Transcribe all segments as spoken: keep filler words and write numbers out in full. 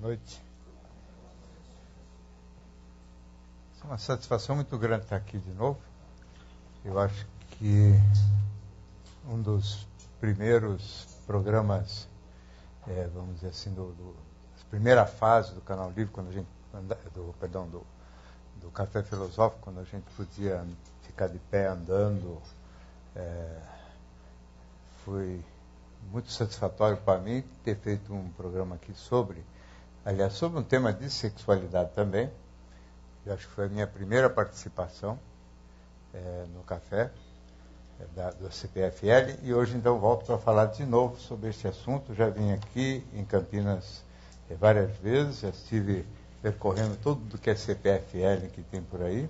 noite. É uma satisfação muito grande estar aqui de novo. Eu acho que um dos primeiros programas, é, vamos dizer assim, do, do, da primeira fase do Canal Livre, quando a gente, do, perdão, do, do Café Filosófico, quando a gente podia ficar de pé andando, é, foi muito satisfatório para mim ter feito um programa aqui sobre, aliás, sobre um tema de sexualidade também. Eu acho que foi a minha primeira participação é, no café é, da, do C P F L, e hoje então volto para falar de novo sobre esse assunto. Já vim aqui em Campinas é, várias vezes, já estive percorrendo tudo que é C P F L que tem por aí,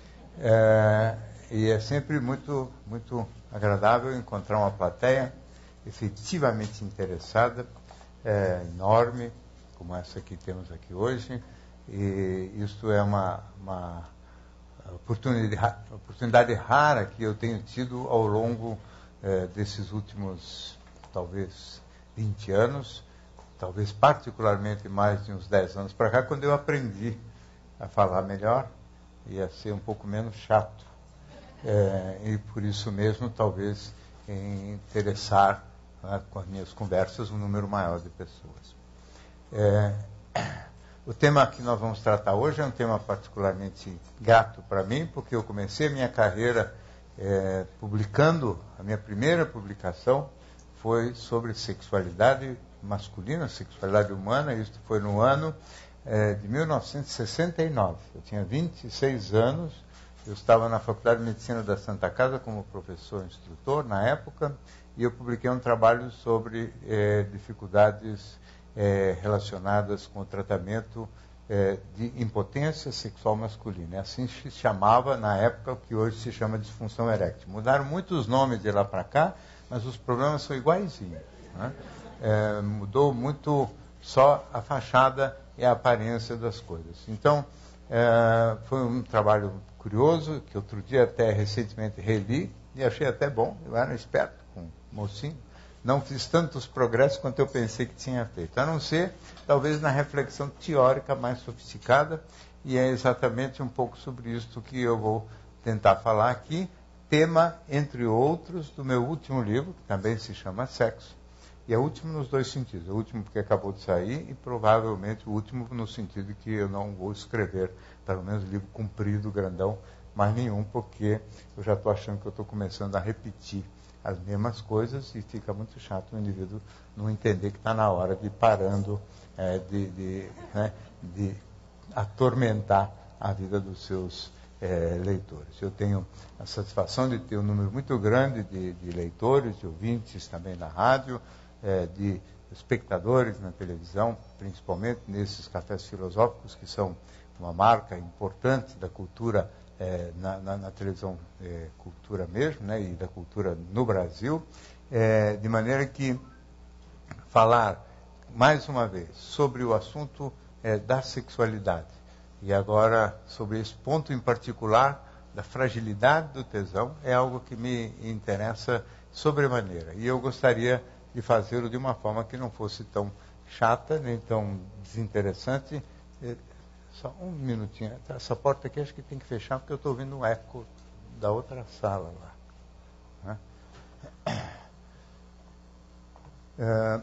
é, e é sempre muito, muito agradável encontrar uma plateia efetivamente interessada, é, enorme, como essa que temos aqui hoje. E isto é uma, uma oportunidade, oportunidade rara que eu tenho tido ao longo eh, desses últimos, talvez, vinte anos, talvez particularmente mais de uns dez anos para cá, quando eu aprendi a falar melhor e a ser um pouco menos chato. É, e por isso mesmo, talvez, em interessar, né, com as minhas conversas, um número maior de pessoas. É, O tema que nós vamos tratar hoje é um tema particularmente grato para mim, porque eu comecei a minha carreira é, publicando, a minha primeira publicação foi sobre sexualidade masculina, sexualidade humana. Isso foi no ano é, de mil novecentos e sessenta e nove. Eu tinha vinte e seis anos, eu estava na Faculdade de Medicina da Santa Casa como professor instrutor na época, e eu publiquei um trabalho sobre é, dificuldades É, relacionadas com o tratamento é, de impotência sexual masculina. Assim se chamava na época o que hoje se chama disfunção erétil. Mudaram muitos nomes de lá para cá, mas os problemas são iguaizinhos, né? É, mudou muito só a fachada e a aparência das coisas. Então, é, foi um trabalho curioso, que outro dia até recentemente reli, e achei até bom. Eu era esperto, com mocinho. Não fiz tantos progressos quanto eu pensei que tinha feito, a não ser, talvez, na reflexão teórica mais sofisticada, e é exatamente um pouco sobre isso que eu vou tentar falar aqui, tema, entre outros, do meu último livro, que também se chama Sexo, e é o último nos dois sentidos, o último porque acabou de sair, e provavelmente o último no sentido que eu não vou escrever, pelo menos livro comprido, grandão, mais nenhum, porque eu já estou achando que eu estou começando a repetir as mesmas coisas, e fica muito chato o indivíduo não entender que está na hora de ir parando é, de, de, né, de atormentar a vida dos seus é, leitores. Eu tenho a satisfação de ter um número muito grande de, de leitores, de ouvintes também na rádio, é, de espectadores na televisão, principalmente nesses cafés filosóficos, que são uma marca importante da cultura É, na, na, na televisão é, cultura mesmo, né, e da cultura no Brasil, é, de maneira que falar mais uma vez sobre o assunto é, da sexualidade, e agora sobre esse ponto em particular da fragilidade do tesão, é algo que me interessa sobremaneira, e eu gostaria de fazê-lo de uma forma que não fosse tão chata nem tão desinteressante. é, Só um minutinho. Essa porta aqui acho que tem que fechar, porque eu estou ouvindo um eco da outra sala lá. Né? É...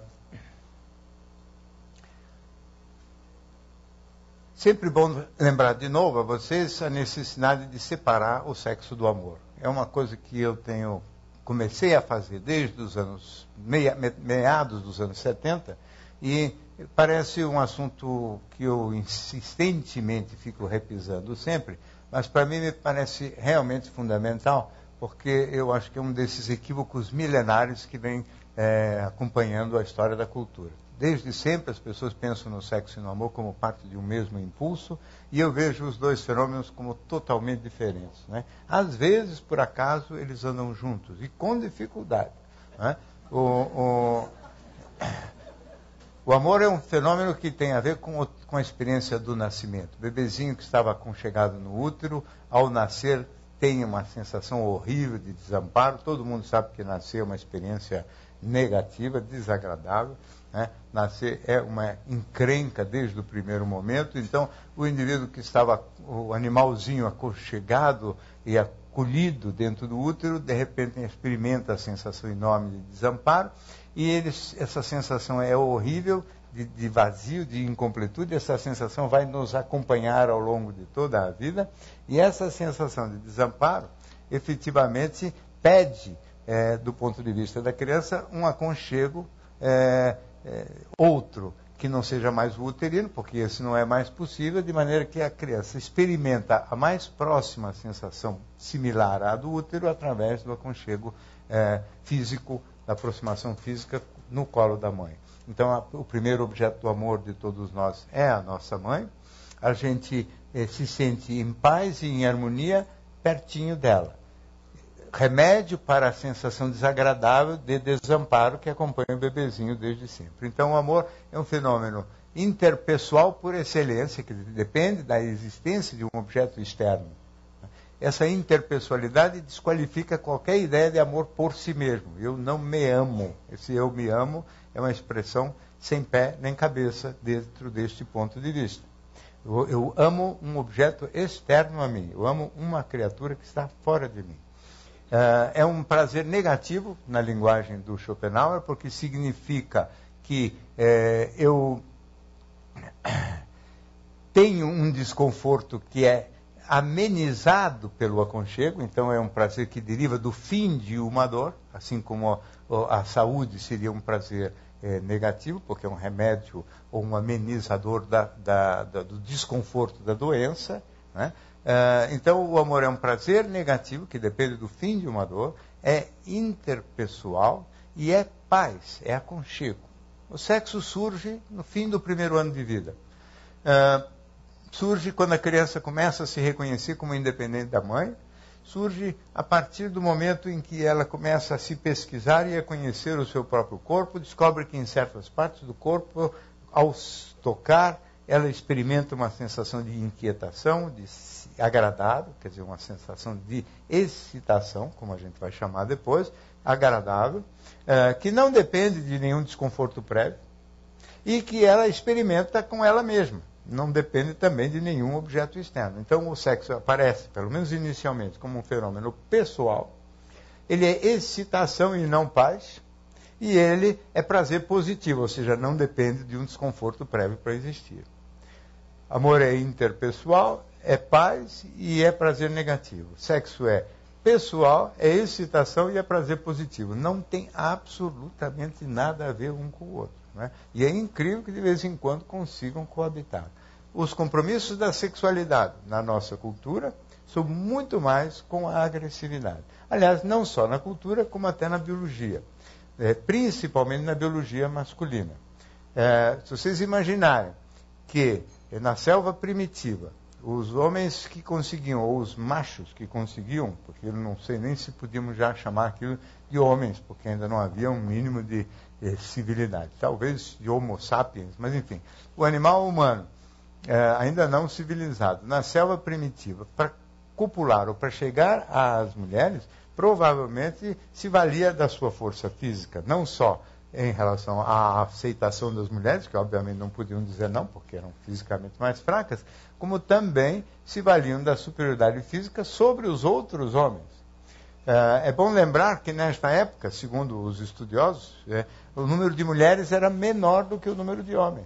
Sempre bom lembrar de novo a vocês a necessidade de separar o sexo do amor. É uma coisa que eu tenho, comecei a fazer desde os anos, meia, meados dos anos setenta, e parece um assunto que eu insistentemente fico repisando sempre, mas para mim me parece realmente fundamental, porque eu acho que é um desses equívocos milenares que vem é, acompanhando a história da cultura. Desde sempre as pessoas pensam no sexo e no amor como parte de um mesmo impulso, e eu vejo os dois fenômenos como totalmente diferentes, né? Às vezes, por acaso, eles andam juntos, e com dificuldade, né? O... o O amor é um fenômeno que tem a ver com, o, com a experiência do nascimento. O bebezinho que estava aconchegado no útero, ao nascer, tem uma sensação horrível de desamparo. Todo mundo sabe que nascer é uma experiência negativa, desagradável, né? Nascer é uma encrenca desde o primeiro momento. Então, o indivíduo que estava, o animalzinho aconchegado e acolhido dentro do útero, de repente experimenta a sensação enorme de desamparo, e eles, essa sensação é horrível, de, de vazio, de incompletude. Essa sensação vai nos acompanhar ao longo de toda a vida, e essa sensação de desamparo efetivamente pede, é, do ponto de vista da criança, um aconchego é, é, outro, que não seja mais o uterino, porque esse não é mais possível, de maneira que a criança experimenta a mais próxima sensação similar à do útero através do aconchego é, físico, da aproximação física no colo da mãe. Então, a, o primeiro objeto do amor de todos nós é a nossa mãe. A gente eh, se sente em paz e em harmonia pertinho dela. Remédio para a sensação desagradável de desamparo que acompanha o bebezinho desde sempre. Então, o amor é um fenômeno interpessoal por excelência, que depende da existência de um objeto externo. Essa interpessoalidade desqualifica qualquer ideia de amor por si mesmo. Eu não me amo. Esse eu me amo é uma expressão sem pé nem cabeça dentro deste ponto de vista. Eu, eu amo um objeto externo a mim. Eu amo uma criatura que está fora de mim. Uh, é um prazer negativo na linguagem do Schopenhauer, porque significa que eh, eu tenho um desconforto que é amenizado pelo aconchego. Então é um prazer que deriva do fim de uma dor, assim como a, a saúde seria um prazer é, negativo, porque é um remédio ou um amenizador da, da, da, do desconforto da doença, né? Uh, então o amor é um prazer negativo que depende do fim de uma dor, é interpessoal e é paz, é aconchego. O sexo surge no fim do primeiro ano de vida. Uh, surge quando a criança começa a se reconhecer como independente da mãe, surge a partir do momento em que ela começa a se pesquisar e a conhecer o seu próprio corpo, descobre que em certas partes do corpo, ao tocar, ela experimenta uma sensação de inquietação, de agradável, quer dizer, uma sensação de excitação, como a gente vai chamar depois, agradável, eh, que não depende de nenhum desconforto prévio e que ela experimenta com ela mesma. Não depende também de nenhum objeto externo. Então o sexo aparece, pelo menos inicialmente, como um fenômeno pessoal. Ele é excitação e não paz, e ele é prazer positivo, ou seja, não depende de um desconforto prévio para existir. Amor é interpessoal, é paz e é prazer negativo. Sexo é pessoal, é excitação e é prazer positivo. Não tem absolutamente nada a ver um com o outro, né? E é incrível que de vez em quando consigam coabitar. Os compromissos da sexualidade na nossa cultura são muito mais com a agressividade. Aliás, não só na cultura, como até na biologia. É, principalmente na biologia masculina. É, se vocês imaginarem que na selva primitiva, os homens que conseguiam, ou os machos que conseguiam, porque eu não sei nem se podíamos já chamar aquilo de homens, porque ainda não havia um mínimo de eh, civilidade. Talvez de homo sapiens, mas enfim. O animal humano, eh, ainda não civilizado, na selva primitiva, para copular ou para chegar às mulheres, provavelmente se valia da sua força física, não só em relação à aceitação das mulheres, que obviamente não podiam dizer não, porque eram fisicamente mais fracas, como também se valiam da superioridade física sobre os outros homens. É bom lembrar que nesta época, segundo os estudiosos, é, o número de mulheres era menor do que o número de homens.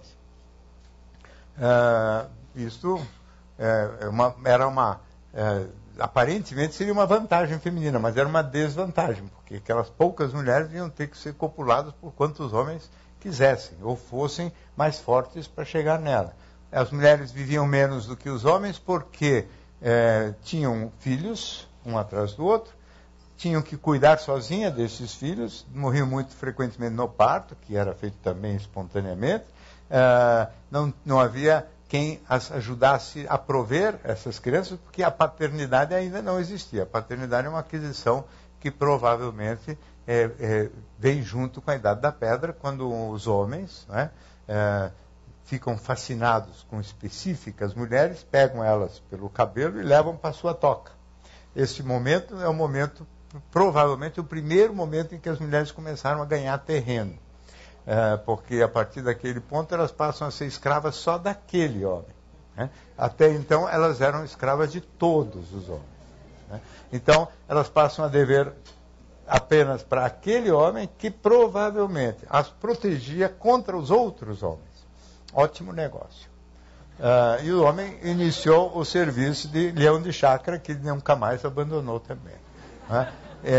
É, isto é, uma, era uma... É, aparentemente seria uma vantagem feminina, mas era uma desvantagem, porque aquelas poucas mulheres iam ter que ser copuladas por quantos homens quisessem, ou fossem mais fortes para chegar nela. As mulheres viviam menos do que os homens porque é, tinham filhos, um atrás do outro, tinham que cuidar sozinha desses filhos, morriam muito frequentemente no parto, que era feito também espontaneamente, é, não, não havia quem as ajudasse a prover essas crianças, porque a paternidade ainda não existia. A paternidade é uma aquisição que provavelmente é, é, vem junto com a Idade da Pedra, quando os homens, né, é, ficam fascinados com específicas mulheres, pegam elas pelo cabelo e levam para a sua toca. Esse momento é o momento, provavelmente, o primeiro momento em que as mulheres começaram a ganhar terreno. É, porque a partir daquele ponto elas passam a ser escravas só daquele homem. Né? Até então elas eram escravas de todos os homens. Né? Então elas passam a dever apenas para aquele homem que provavelmente as protegia contra os outros homens. Ótimo negócio. Uh, e o homem iniciou o serviço de leão de chácara, que nunca mais abandonou também. Né?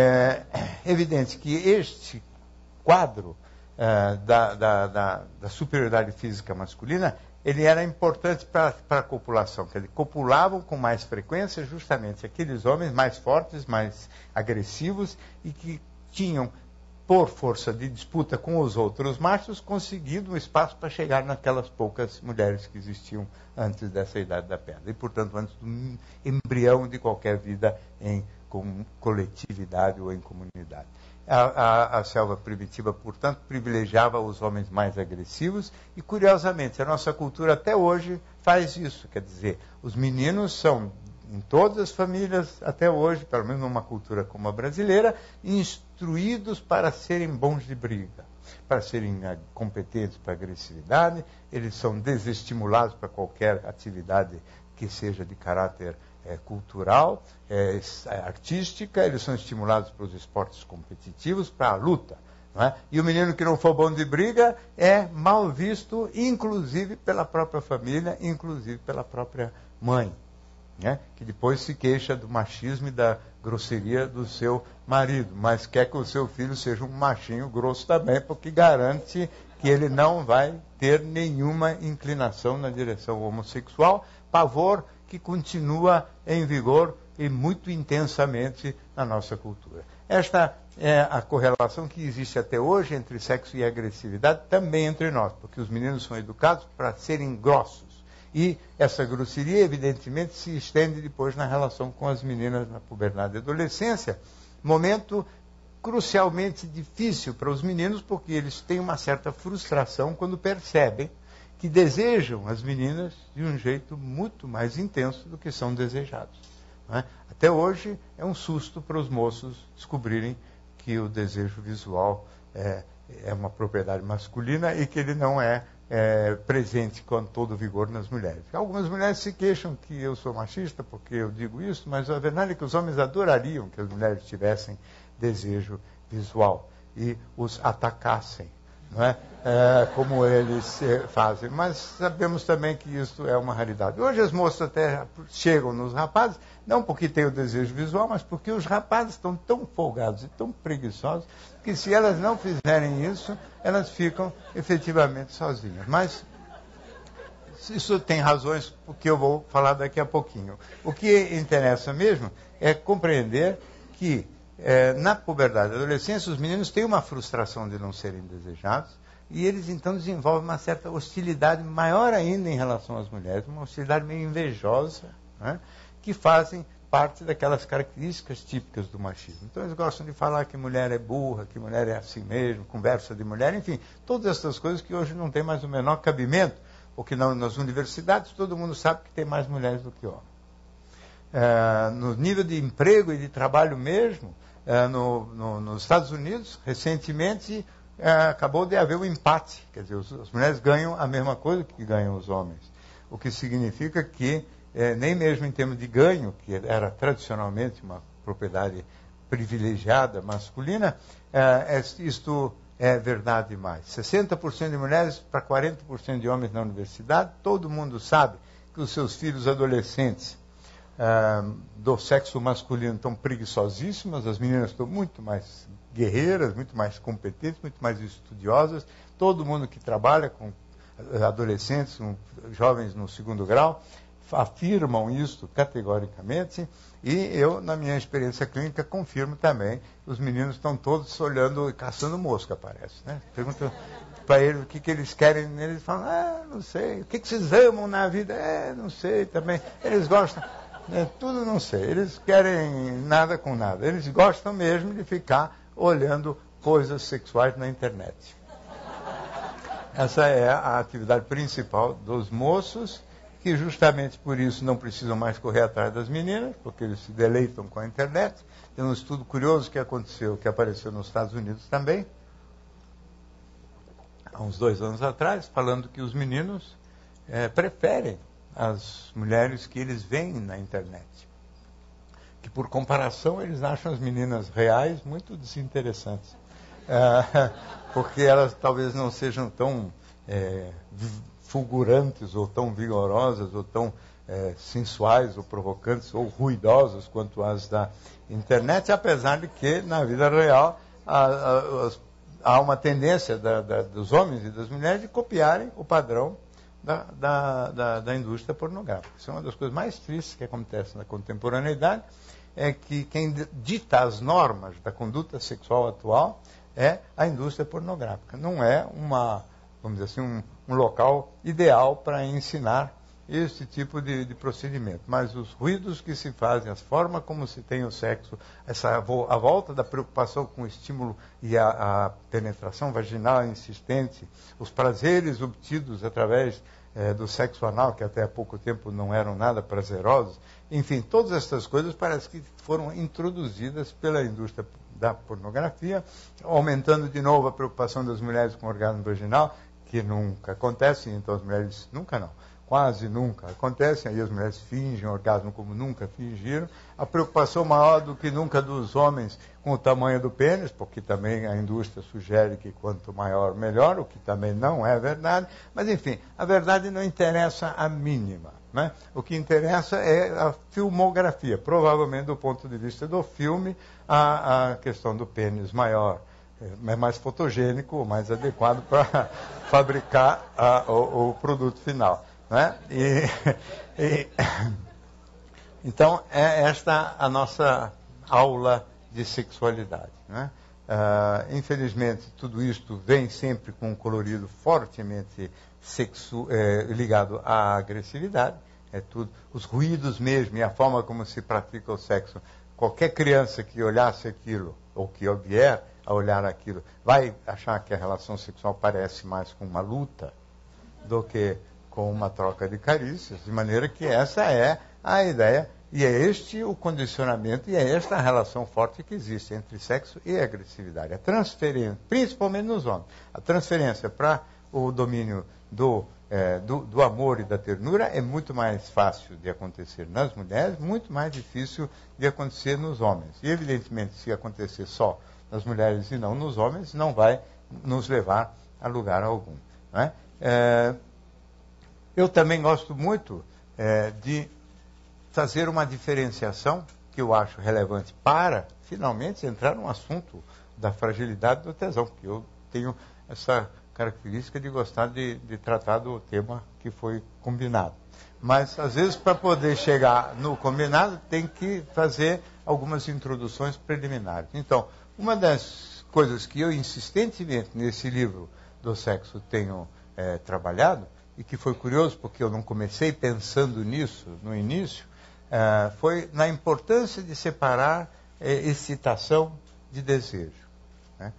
É evidente que este quadro uh, da, da, da, da superioridade física masculina, ele era importante para a copulação, que eles copulavam com mais frequência justamente aqueles homens mais fortes, mais agressivos e que tinham, por força de disputa com os outros machos, conseguido um espaço para chegar naquelas poucas mulheres que existiam antes dessa idade da pedra. E, portanto, antes do embrião de qualquer vida em com coletividade ou em comunidade. A, a, a selva primitiva, portanto, privilegiava os homens mais agressivos e, curiosamente, a nossa cultura até hoje faz isso. Quer dizer, os meninos são, em todas as famílias, até hoje, pelo menos numa cultura como a brasileira, instruídos para serem bons de briga, para serem competentes para a agressividade, eles são desestimulados para qualquer atividade que seja de caráter é, cultural, é, artística, eles são estimulados para os esportes competitivos, para a luta. Não é? E o menino que não for bom de briga é mal visto, inclusive pela própria família, inclusive pela própria mãe. Né? Que depois se queixa do machismo e da grosseria do seu marido, mas quer que o seu filho seja um machinho grosso também, porque garante que ele não vai ter nenhuma inclinação na direção homossexual, pavor que continua em vigor e muito intensamente na nossa cultura. Esta é a correlação que existe até hoje entre sexo e agressividade, também entre nós, porque os meninos são educados para serem grossos. E essa grosseria, evidentemente, se estende depois na relação com as meninas na puberdade e adolescência. Momento crucialmente difícil para os meninos, porque eles têm uma certa frustração quando percebem que desejam as meninas de um jeito muito mais intenso do que são desejados. Não é? Até hoje é um susto para os moços descobrirem que o desejo visual é, é uma propriedade masculina e que ele não é É, presente com todo vigor nas mulheres. Algumas mulheres se queixam que eu sou machista porque eu digo isso, mas a verdade é que os homens adorariam que as mulheres tivessem desejo visual e os atacassem, não é? É, como eles é, fazem. Mas sabemos também que isso é uma raridade. Hoje as moças até chegam nos rapazes, não porque têm o desejo visual, mas porque os rapazes estão tão folgados e tão preguiçosos que se elas não fizerem isso, elas ficam efetivamente sozinhas. Mas isso tem razões porque eu vou falar daqui a pouquinho. O que interessa mesmo é compreender que é, na puberdade e adolescência os meninos têm uma frustração de não serem desejados e eles então desenvolvem uma certa hostilidade maior ainda em relação às mulheres, uma hostilidade meio invejosa, né, que fazem parte daquelas características típicas do machismo. Então eles gostam de falar que mulher é burra, que mulher é assim mesmo, conversa de mulher, enfim, todas essas coisas que hoje não tem mais o menor cabimento, porque não, nas universidades todo mundo sabe que tem mais mulheres do que homens. É, no nível de emprego e de trabalho mesmo, é, no, no, nos Estados Unidos, recentemente, é, acabou de haver um empate, quer dizer, os, as mulheres ganham a mesma coisa que ganham os homens, o que significa que É, nem mesmo em termos de ganho, que era tradicionalmente uma propriedade privilegiada masculina, é, é, isto é verdade mais. sessenta por cento de mulheres para quarenta por cento de homens na universidade, todo mundo sabe que os seus filhos adolescentes é, do sexo masculino estão preguiçosíssimas, as meninas estão muito mais guerreiras, muito mais competentes, muito mais estudiosas, todo mundo que trabalha com adolescentes, com jovens no segundo grau, afirmam isso categoricamente e eu, na minha experiência clínica, confirmo também. Os meninos estão todos olhando e caçando mosca, parece. Né? Pergunto para eles o que, que eles querem, eles falam, ah, não sei. O que, que vocês amam na vida? É, não sei também. Eles gostam, né? Tudo não sei. Eles querem nada com nada. Eles gostam mesmo de ficar olhando coisas sexuais na internet. Essa é a atividade principal dos moços. que justamente por isso não precisam mais correr atrás das meninas, porque eles se deleitam com a internet. Tem um estudo curioso que aconteceu, que apareceu nos Estados Unidos também, há uns dois anos atrás, falando que os meninos é, preferem as mulheres que eles veem na internet. Que, por comparação, eles acham as meninas reais muito desinteressantes. É, porque elas talvez não sejam tão é, fulgurantes, ou tão vigorosas, ou tão é, sensuais, ou provocantes, ou ruidosas quanto as da internet, apesar de que, na vida real, a, a, as, há uma tendência da, da, dos homens e das mulheres de copiarem o padrão da, da, da, da indústria pornográfica. Isso é uma das coisas mais tristes que acontece na contemporaneidade, é que quem dita as normas da conduta sexual atual é a indústria pornográfica. Não é uma, vamos dizer assim, um, um local ideal para ensinar esse tipo de, de procedimento. Mas os ruídos que se fazem, as formas como se tem o sexo, essa, a volta da preocupação com o estímulo e a, a penetração vaginal insistente, os prazeres obtidos através é, do sexo anal, que até há pouco tempo não eram nada prazerosos, enfim, todas essas coisas parece que foram introduzidas pela indústria da pornografia, aumentando de novo a preocupação das mulheres com orgasmo vaginal, que nunca acontece, então as mulheres nunca não. Quase nunca acontecem, aí as mulheres fingem orgasmo como nunca fingiram. A preocupação maior do que nunca dos homens com o tamanho do pênis, porque também a indústria sugere que quanto maior, melhor, o que também não é verdade. Mas, enfim, a verdade não interessa a mínima, né? O que interessa é a filmografia. Provavelmente, do ponto de vista do filme, a, a questão do pênis maior é mais fotogênico, mais adequado para fabricar a, o, o produto final. Né? E, e, então, é esta a nossa aula de sexualidade. Né? Uh, infelizmente, tudo isto vem sempre com um colorido fortemente sexu, é, ligado à agressividade. É tudo, os ruídos mesmo e a forma como se pratica o sexo. Qualquer criança que olhasse aquilo, ou que vier a olhar aquilo, vai achar que a relação sexual parece mais com uma luta do que com uma troca de carícias, de maneira que essa é a ideia, e é este o condicionamento, e é esta a relação forte que existe entre sexo e agressividade. A transferência, principalmente nos homens, a transferência para o domínio do, é, do, do amor e da ternura é muito mais fácil de acontecer nas mulheres, muito mais difícil de acontecer nos homens. E, evidentemente, se acontecer só nas mulheres e não nos homens, não vai nos levar a lugar algum. Não é? É, Eu também gosto muito é, de fazer uma diferenciação que eu acho relevante para, finalmente, entrar no assunto da fragilidade do tesão, porque eu tenho essa característica de gostar de, de tratar do tema que foi combinado. Mas, às vezes, para poder chegar no combinado, tem que fazer algumas introduções preliminares. Então, uma das coisas que eu insistentemente nesse livro do sexo tenho é, trabalhado, e que foi curioso, porque eu não comecei pensando nisso no início, uh, foi na importância de separar eh, excitação de desejo. Né?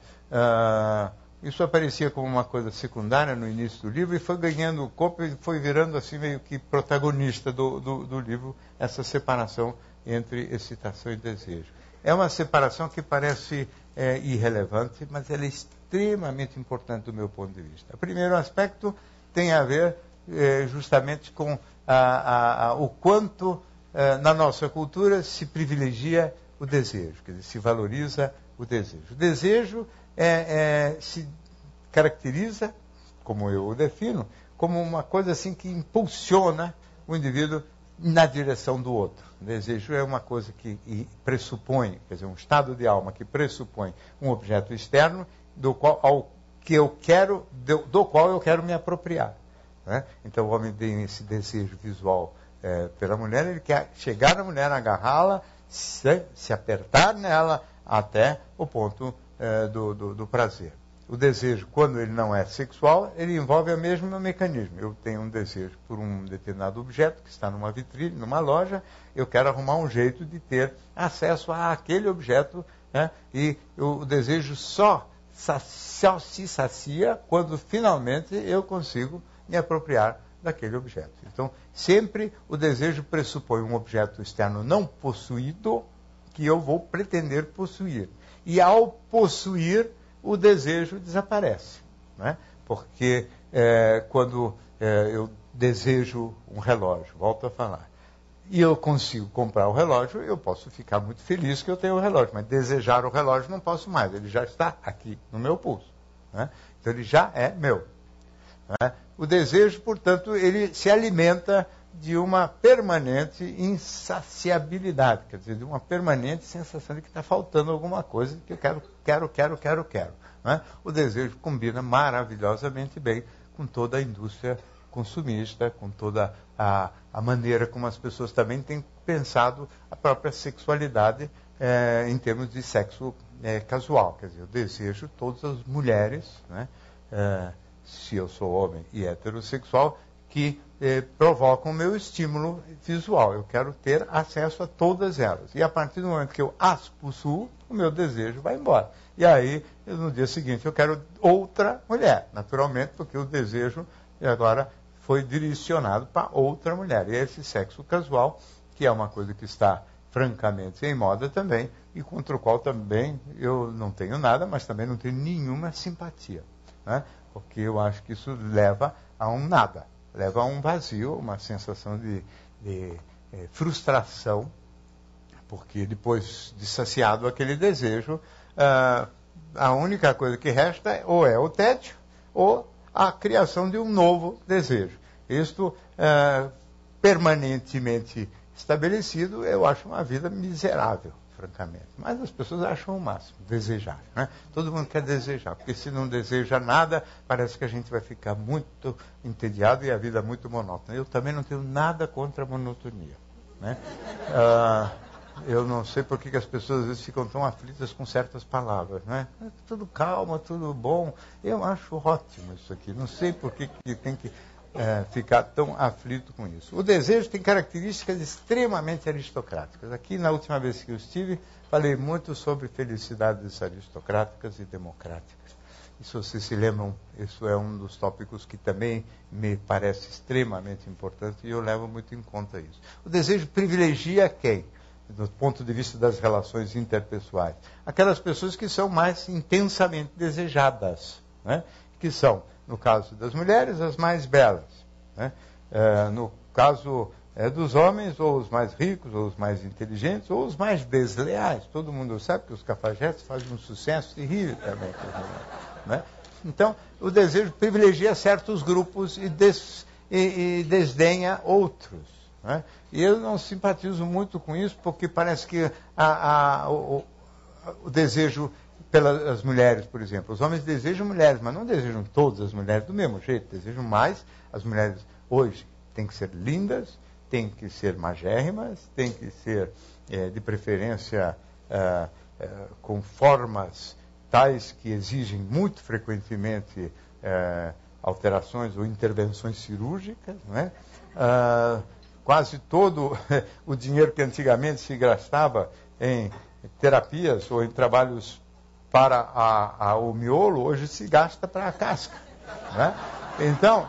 Uh, isso aparecia como uma coisa secundária no início do livro, e foi ganhando corpo e foi virando assim meio que protagonista do, do, do livro, essa separação entre excitação e desejo. É uma separação que parece é, irrelevante, mas ela é extremamente importante do meu ponto de vista. O primeiro aspecto tem a ver eh, justamente com a, a, a, o quanto eh, na nossa cultura se privilegia o desejo, quer dizer, se valoriza o desejo. O desejo é, é, se caracteriza, como eu o defino, como uma coisa assim que impulsiona o indivíduo na direção do outro. O desejo é uma coisa que pressupõe, quer dizer, um estado de alma que pressupõe um objeto externo do qual, ao que eu quero, do, do qual eu quero me apropriar. Né? Então o homem tem esse desejo visual é, pela mulher, ele quer chegar na mulher, agarrá-la, se, se apertar nela até o ponto é, do, do, do prazer. O desejo, quando ele não é sexual, ele envolve o mesmo mecanismo. Eu tenho um desejo por um determinado objeto que está numa vitrine, numa loja, eu quero arrumar um jeito de ter acesso àquele objeto, né? E o desejo só se sacia quando finalmente eu consigo me apropriar daquele objeto. Então, sempre o desejo pressupõe um objeto externo não possuído que eu vou pretender possuir. E ao possuir, o desejo desaparece. Né? Porque é, quando é, eu desejo um relógio, volto a falar, e eu consigo comprar o relógio, eu posso ficar muito feliz que eu tenho o relógio, mas desejar o relógio não posso mais, ele já está aqui no meu pulso. Né? Então ele já é meu. Né? O desejo, portanto, ele se alimenta de uma permanente insaciabilidade, quer dizer, de uma permanente sensação de que está faltando alguma coisa, que eu quero, quero, quero, quero, quero. Né? O desejo combina maravilhosamente bem com toda a indústria consumista, com toda a, a maneira como as pessoas também têm pensado a própria sexualidade é, em termos de sexo é, casual. Quer dizer, eu desejo todas as mulheres, né, é, se eu sou homem e heterossexual, que eh, provocam o meu estímulo visual. Eu quero ter acesso a todas elas. E a partir do momento que eu as possuo, o meu desejo vai embora. E aí, eu, no dia seguinte, eu quero outra mulher, naturalmente, porque o desejo agora foi direcionado para outra mulher. E esse sexo casual, que é uma coisa que está francamente em moda também, e contra o qual também eu não tenho nada, mas também não tenho nenhuma simpatia. Né? Porque eu acho que isso leva a um nada. Leva a um vazio, uma sensação de, de eh, frustração, porque depois de saciado aquele desejo, ah, a única coisa que resta é, ou é o tédio, ou a criação de um novo desejo. Isto, ah, permanentemente estabelecido, eu acho uma vida miserável, francamente. Mas as pessoas acham o máximo, desejar. Né? Todo mundo quer desejar, porque se não deseja nada, parece que a gente vai ficar muito entediado e a vida muito monótona. Eu também não tenho nada contra a monotonia. Né? Ah, eu não sei por que as pessoas às vezes ficam tão aflitas com certas palavras. Né? Tudo calma, tudo bom. Eu acho ótimo isso aqui. Não sei por que, que tem que É, ficar tão aflito com isso. O desejo tem características extremamente aristocráticas. Aqui, na última vez que eu estive, falei muito sobre felicidades aristocráticas e democráticas. E se vocês se lembram, isso é um dos tópicos que também me parece extremamente importante e eu levo muito em conta isso. O desejo privilegia quem? Do ponto de vista das relações interpessoais. Aquelas pessoas que são mais intensamente desejadas, né? Que são, no caso das mulheres, as mais belas. Né? É, no caso é, dos homens, ou os mais ricos, ou os mais inteligentes, ou os mais desleais. Todo mundo sabe que os cafajestes fazem um sucesso terrível também. Né? Então, o desejo privilegia certos grupos e, des, e, e desdenha outros. Né? E eu não simpatizo muito com isso, porque parece que a, a, o, o desejo pelas mulheres, por exemplo. Os homens desejam mulheres, mas não desejam todas as mulheres do mesmo jeito. Desejam mais. As mulheres hoje têm que ser lindas, têm que ser magérrimas, têm que ser, é, de preferência, é, é, com formas tais que exigem muito frequentemente é, alterações ou intervenções cirúrgicas. Né? Ah, quase todo o dinheiro que antigamente se gastava em terapias ou em trabalhos para a, a, o miolo, hoje se gasta para a casca. Né? Então,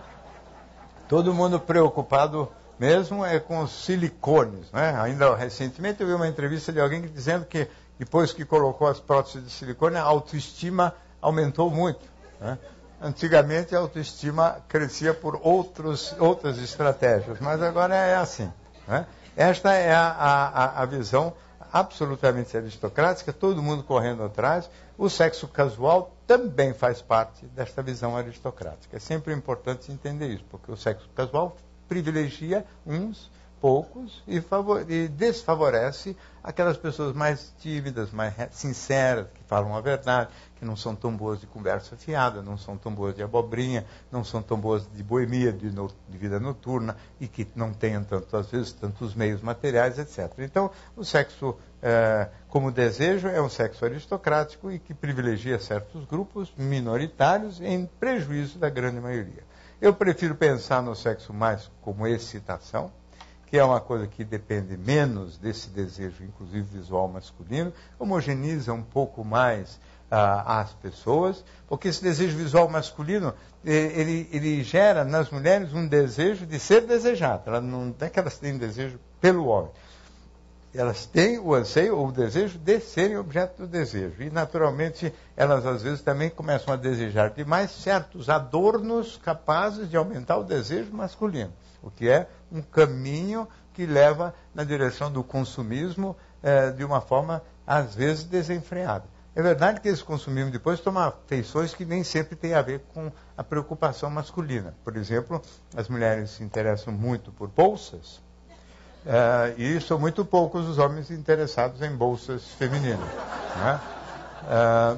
todo mundo preocupado mesmo é com os silicones. Né? Ainda recentemente eu vi uma entrevista de alguém dizendo que depois que colocou as próteses de silicone, a autoestima aumentou muito. Né? Antigamente a autoestima crescia por outros, outras estratégias, mas agora é assim. Né? Esta é a, a, a visão absolutamente aristocrática, todo mundo correndo atrás. O sexo casual também faz parte desta visão aristocrática. É sempre importante entender isso, porque o sexo casual privilegia uns poucos e, favor, e desfavorece aquelas pessoas mais tímidas, mais sinceras, que falam a verdade, que não são tão boas de conversa fiada, não são tão boas de abobrinha, não são tão boas de boemia, de, no, de vida noturna, e que não tenham, tanto, às vezes, tantos meios materiais, etcétera. Então, o sexo é, como desejo é um sexo aristocrático e que privilegia certos grupos minoritários em prejuízo da grande maioria. Eu prefiro pensar no sexo mais como excitação, que é uma coisa que depende menos desse desejo, inclusive visual masculino, homogeneiza um pouco mais ah, às pessoas, porque esse desejo visual masculino, ele, ele gera nas mulheres um desejo de ser desejado. Ela não é que elas têm desejo pelo homem. Elas têm o anseio ou o desejo de serem objeto do desejo. E, naturalmente, elas às vezes também começam a desejar demais certos adornos capazes de aumentar o desejo masculino, o que é um caminho que leva na direção do consumismo eh, de uma forma, às vezes, desenfreada. É verdade que esse consumismo depois toma feições que nem sempre têm a ver com a preocupação masculina. Por exemplo, as mulheres se interessam muito por bolsas, Uh, e são muito poucos os homens interessados em bolsas femininas. Né? Uh,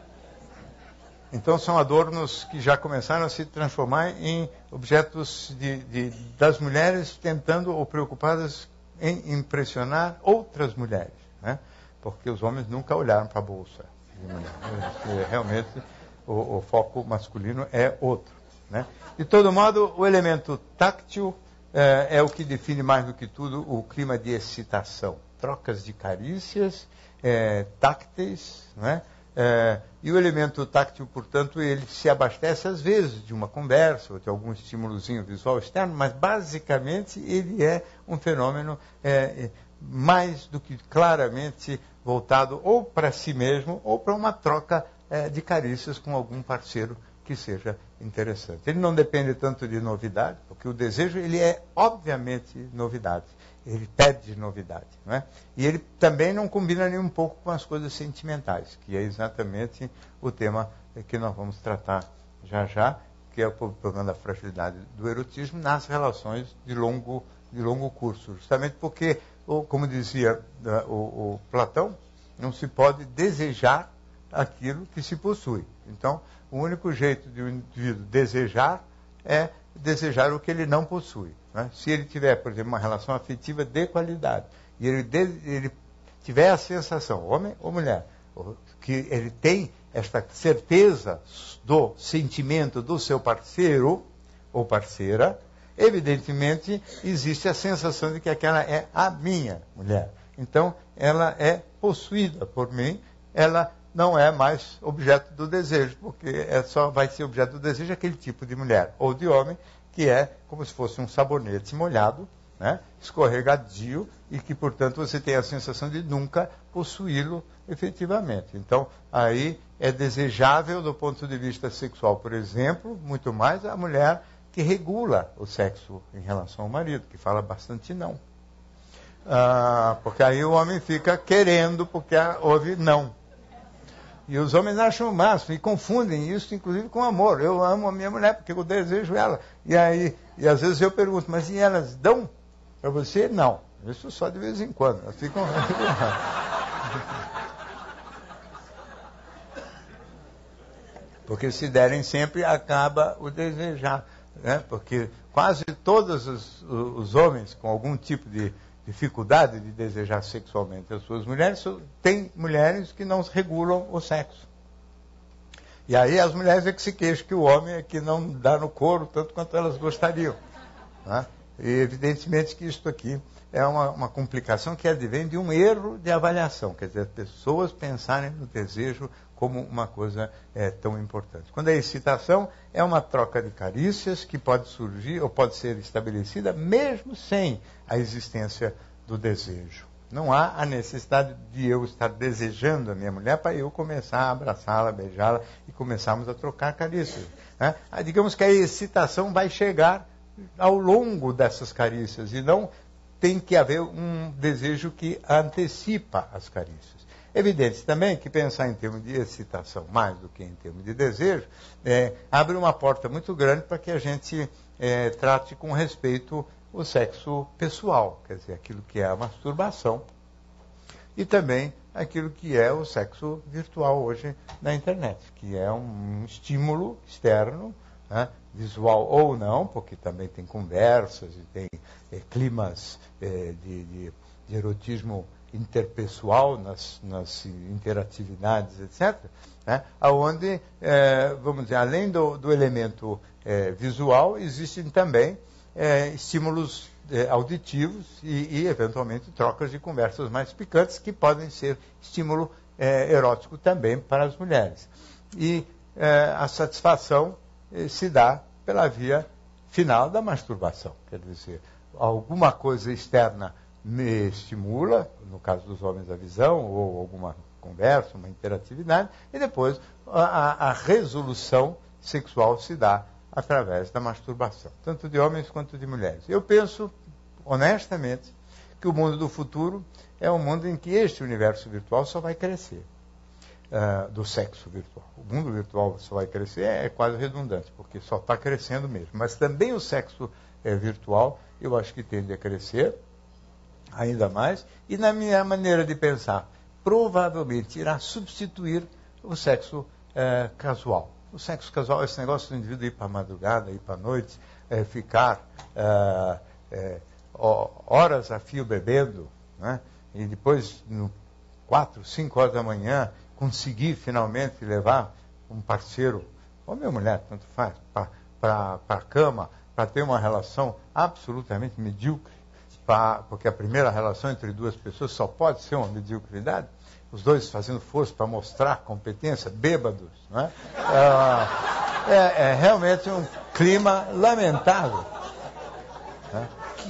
então são adornos que já começaram a se transformar em objetos de, de, das mulheres tentando ou preocupadas em impressionar outras mulheres. Né? Porque os homens nunca olharam para a bolsa de mulher. Realmente o, o foco masculino é outro. Né? De todo modo, o elemento táctil É, é o que define mais do que tudo o clima de excitação. Trocas de carícias, é, tácteis, né? É, e o elemento táctil, portanto, ele se abastece às vezes de uma conversa ou de algum estímulozinho visual externo, mas basicamente ele é um fenômeno é, mais do que claramente voltado ou para si mesmo ou para uma troca é, de carícias com algum parceiro que seja interessante. Ele não depende tanto de novidade, porque o desejo ele é obviamente novidade. Ele pede novidade. Não é? E ele também não combina nem um pouco com as coisas sentimentais, que é exatamente o tema que nós vamos tratar já já, que é o problema da fragilidade do erotismo nas relações de longo, de longo curso. Justamente porque, como dizia o, o Platão, não se pode desejar aquilo que se possui. Então, o único jeito de um indivíduo desejar é desejar o que ele não possui. Né? Se ele tiver, por exemplo, uma relação afetiva de qualidade, e ele, de, ele tiver a sensação, homem ou mulher, que ele tem esta certeza do sentimento do seu parceiro ou parceira, evidentemente existe a sensação de que aquela é a minha mulher. Então, ela é possuída por mim, ela não é mais objeto do desejo, porque é só vai ser objeto do desejo aquele tipo de mulher ou de homem que é como se fosse um sabonete molhado, né, escorregadio, e que, portanto, você tem a sensação de nunca possuí-lo efetivamente. Então, aí é desejável, do ponto de vista sexual, por exemplo, muito mais a mulher que regula o sexo em relação ao marido, que fala bastante não. Ah, porque aí o homem fica querendo, porque houve não. E os homens acham o máximo e confundem isso, inclusive, com amor. Eu amo a minha mulher porque eu desejo ela. E aí, e às vezes eu pergunto, mas e elas dão para você? Não. Isso só de vez em quando. Elas ficam... Porque se derem sempre, acaba o desejar. Né? Porque quase todos os, os homens com algum tipo de dificuldade de desejar sexualmente as suas mulheres, tem mulheres que não regulam o sexo. E aí as mulheres é que se queixam que o homem é que não dá no couro tanto quanto elas gostariam. Né? E evidentemente que isso aqui é uma, uma complicação que advém de um erro de avaliação, quer dizer, as pessoas pensarem no desejo como uma coisa é, tão importante. Quando a excitação é uma troca de carícias que pode surgir ou pode ser estabelecida mesmo sem a existência do desejo. Não há a necessidade de eu estar desejando a minha mulher para eu começar a abraçá-la, beijá-la e começarmos a trocar carícias. Né? Ah, digamos que a excitação vai chegar ao longo dessas carícias e não tem que haver um desejo que antecipa as carícias. Evidente também que pensar em termos de excitação mais do que em termos de desejo é, abre uma porta muito grande para que a gente é, trate com respeito o sexo pessoal, quer dizer, aquilo que é a masturbação e também aquilo que é o sexo virtual hoje na internet, que é um estímulo externo, né, visual ou não, porque também tem conversas e tem é, climas é, de, de, de erotismo interpessoal, nas, nas interatividades, etcétera, né, onde, é, vamos dizer, além do, do elemento é, visual, existem também é, estímulos é, auditivos e, e, eventualmente, trocas de conversas mais picantes que podem ser estímulo é, erótico também para as mulheres. E é, a satisfação é, se dá pela via final da masturbação. Quer dizer, alguma coisa externa me estimula, no caso dos homens a visão, ou alguma conversa, uma interatividade, e depois a, a resolução sexual se dá através da masturbação, tanto de homens quanto de mulheres. Eu penso, honestamente, que o mundo do futuro é um mundo em que este universo virtual só vai crescer, uh, do sexo virtual. O mundo virtual só vai crescer, é quase redundante, porque só está crescendo mesmo. Mas também o sexo é, virtual, eu acho que tende a crescer ainda mais, e na minha maneira de pensar, provavelmente irá substituir o sexo é, casual. O sexo casual é esse negócio do indivíduo ir para a madrugada, ir para a noite, é, ficar é, é, horas a fio bebendo, né? E depois, no quatro, cinco horas da manhã, conseguir finalmente levar um parceiro, homem ou mulher, tanto faz, para a cama, para ter uma relação absolutamente medíocre. Pra, porque a primeira relação entre duas pessoas só pode ser uma mediocridade, os dois fazendo força para mostrar competência, bêbados, não é? É, é, é realmente um clima lamentável, né?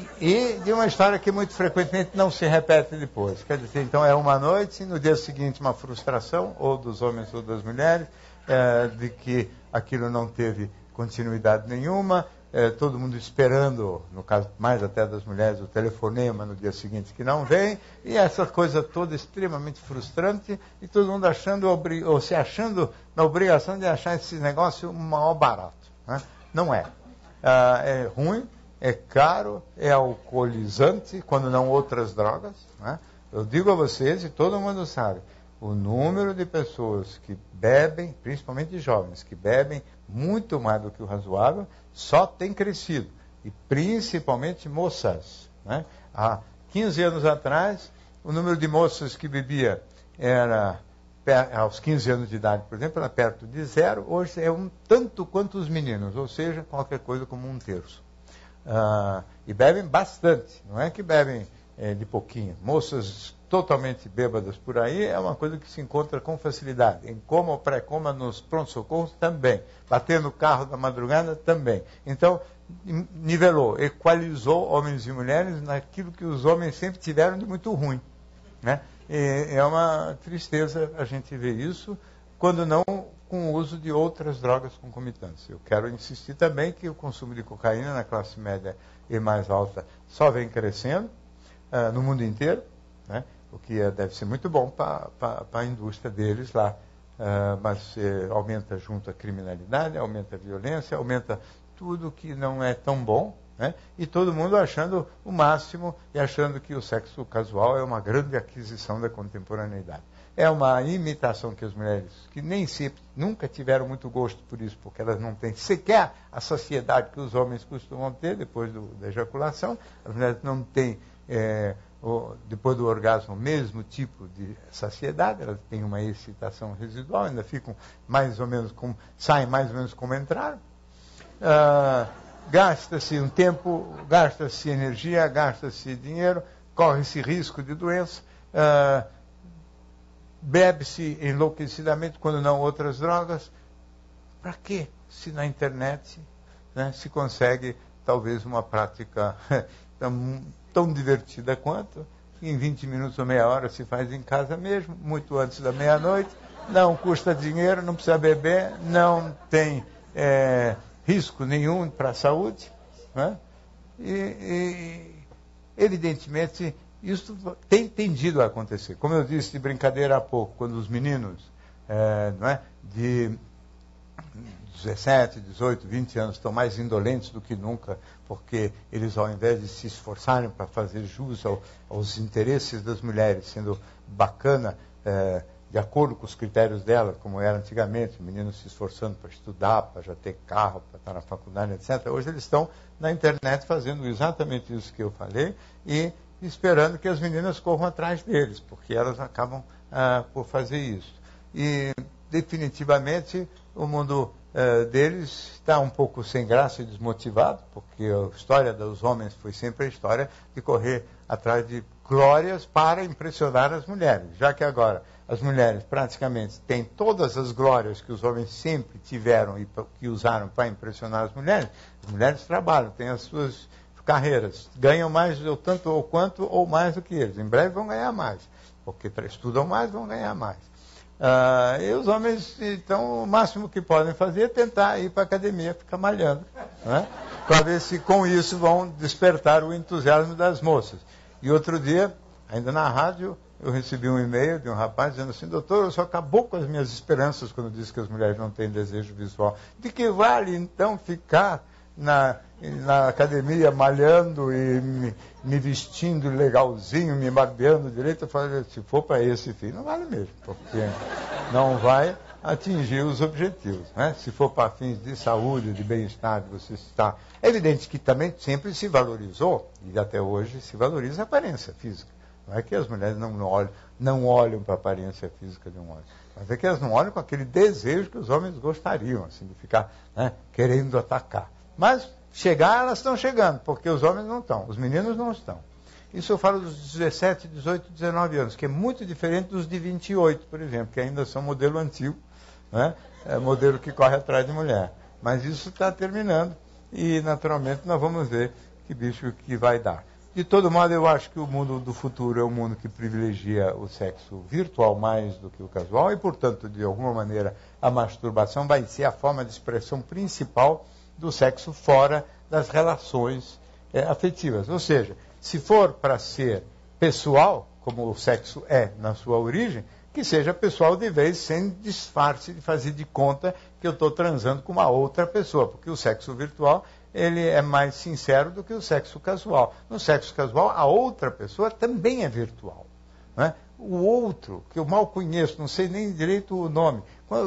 E de uma história que muito frequentemente não se repete depois. Quer dizer, então é uma noite e no dia seguinte uma frustração, ou dos homens ou das mulheres, é, de que aquilo não teve continuidade nenhuma. É, todo mundo esperando, no caso mais até das mulheres, o telefonema no dia seguinte que não vem, e essa coisa toda extremamente frustrante, e todo mundo achando, ou se achando na obrigação de achar esse negócio o maior barato, né? Não é. Ah, é ruim, é caro, é alcoolizante, quando não outras drogas, né? Eu digo a vocês, e todo mundo sabe, o número de pessoas que bebem, principalmente jovens, que bebem muito mais do que o razoável, só tem crescido. E principalmente moças, né? Há quinze anos atrás, o número de moças que bebia era, aos quinze anos de idade, por exemplo, era perto de zero. Hoje é um tanto quanto os meninos, ou seja, qualquer coisa como um terço. Ah, e bebem bastante, não é que bebem é, de pouquinho. Moças totalmente bêbadas por aí é uma coisa que se encontra com facilidade. Em coma ou pré-coma, nos pronto-socorros também. Bater no carro da madrugada também. Então, nivelou, equalizou homens e mulheres naquilo que os homens sempre tiveram de muito ruim, né? E é uma tristeza a gente ver isso, quando não com o uso de outras drogas concomitantes. Eu quero insistir também que o consumo de cocaína na classe média e mais alta só vem crescendo uh, no mundo inteiro, né? O que é, deve ser muito bom para a indústria deles lá, uh, mas eh, aumenta junto a criminalidade, aumenta a violência, aumenta tudo que não é tão bom, né? E todo mundo achando o máximo e achando que o sexo casual é uma grande aquisição da contemporaneidade. É uma imitação que as mulheres, que nem sempre, nunca tiveram muito gosto por isso, porque elas não têm sequer a saciedade que os homens costumam ter depois do, da ejaculação, as mulheres não têm... É, o, depois do orgasmo, o mesmo tipo de saciedade, elas têm uma excitação residual, ainda ficam mais ou menos como, saem mais ou menos como entraram. Ah, gasta-se um tempo, gasta-se energia, gasta-se dinheiro, corre-se risco de doença, ah, bebe-se enlouquecidamente, quando não outras drogas. Para quê? Se na internet, né, se consegue talvez uma prática tão, tão divertida quanto, em vinte minutos ou meia hora se faz em casa mesmo, muito antes da meia-noite, não custa dinheiro, não precisa beber, não tem é, risco nenhum para a saúde, né? e, e evidentemente isso tem tendido a acontecer. Como eu disse de brincadeira há pouco, quando os meninos é, não é, de dezessete, dezoito, vinte anos estão mais indolentes do que nunca, porque eles, ao invés de se esforçarem para fazer jus ao, aos interesses das mulheres, sendo bacana, é, de acordo com os critérios delas, como era antigamente, meninos se esforçando para estudar, para já ter carro, para estar na faculdade, etcétera. Hoje eles estão na internet fazendo exatamente isso que eu falei e esperando que as meninas corram atrás deles, porque elas acabam ah, por fazer isso. E, definitivamente, o mundo Uh, deles está um pouco sem graça e desmotivado, porque a história dos homens foi sempre a história de correr atrás de glórias para impressionar as mulheres, já que agora as mulheres praticamente têm todas as glórias que os homens sempre tiveram e que usaram para impressionar as mulheres, as mulheres trabalham, têm as suas carreiras, ganham mais ou tanto ou quanto ou mais do que eles. Em breve vão ganhar mais, porque estudam mais, vão ganhar mais. Uh, e os homens, então, o máximo que podem fazer é tentar ir para a academia, ficar malhando, né? Para ver se com isso vão despertar o entusiasmo das moças. E outro dia, ainda na rádio, eu recebi um e-mail de um rapaz dizendo assim: doutor, o senhor acabou com as minhas esperanças quando disse que as mulheres não têm desejo visual. De que vale, então, ficar na, na academia malhando e me, me vestindo legalzinho, me barbeando direito? Eu falei, se for para esse fim, não vale mesmo, porque não vai atingir os objetivos, né? Se for para fins de saúde, de bem-estar, você está... É evidente que também sempre se valorizou, e até hoje se valoriza a aparência física. Não é que as mulheres não olham, não olham para a aparência física de um homem, mas é que elas não olham com aquele desejo que os homens gostariam, assim, de ficar, né, querendo atacar. Mas chegar, elas estão chegando, porque os homens não estão, os meninos não estão. Isso eu falo dos dezessete, dezoito, dezenove anos, que é muito diferente dos de vinte e oito, por exemplo, que ainda são modelo antigo, né? É modelo que corre atrás de mulher. Mas isso está terminando e, naturalmente, nós vamos ver que bicho que vai dar. De todo modo, eu acho que o mundo do futuro é um mundo que privilegia o sexo virtual mais do que o casual e, portanto, de alguma maneira, a masturbação vai ser a forma de expressão principal do sexo fora das relações é, afetivas. Ou seja, se for para ser pessoal, como o sexo é na sua origem, que seja pessoal de vez, sem disfarce de fazer de conta que eu estou transando com uma outra pessoa, porque o sexo virtual ele é mais sincero do que o sexo casual. No sexo casual, a outra pessoa também é virtual, né? O outro, que eu mal conheço, não sei nem direito o nome,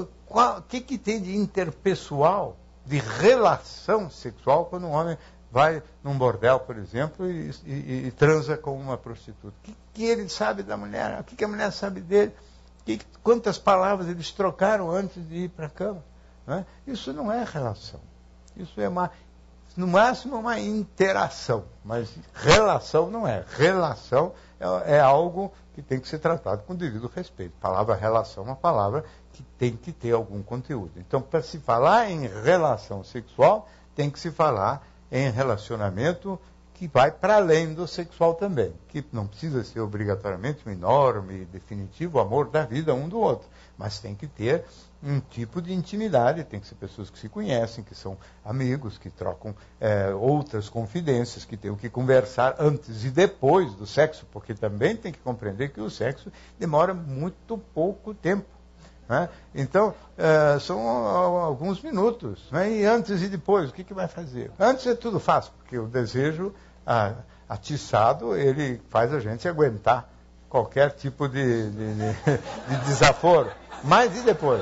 o que, que tem de interpessoal, de relação sexual, quando um homem vai num bordel, por exemplo, e, e, e transa com uma prostituta? O que, que ele sabe da mulher? O que, que a mulher sabe dele? Que, quantas palavras eles trocaram antes de ir para a cama? Né? Isso não é relação. Isso é uma, no máximo, uma interação. Mas relação não é. Relação é, é algo que tem que ser tratado com devido respeito. A palavra relação é uma palavra que tem que ter algum conteúdo. Então, para se falar em relação sexual, tem que se falar em relacionamento que vai para além do sexual também, que não precisa ser obrigatoriamente um enorme e definitivo amor da vida um do outro, mas tem que ter um tipo de intimidade, tem que ser pessoas que se conhecem, que são amigos, que trocam é, outras confidências, que tem o que conversar antes e depois do sexo, porque também tem que compreender que o sexo demora muito pouco tempo, né? Então, é, são alguns minutos, né? E antes e depois, o que, que vai fazer? Antes é tudo fácil, porque o desejo ah, atiçado, ele faz a gente aguentar qualquer tipo de, de, de, de desaforo. Mas e depois?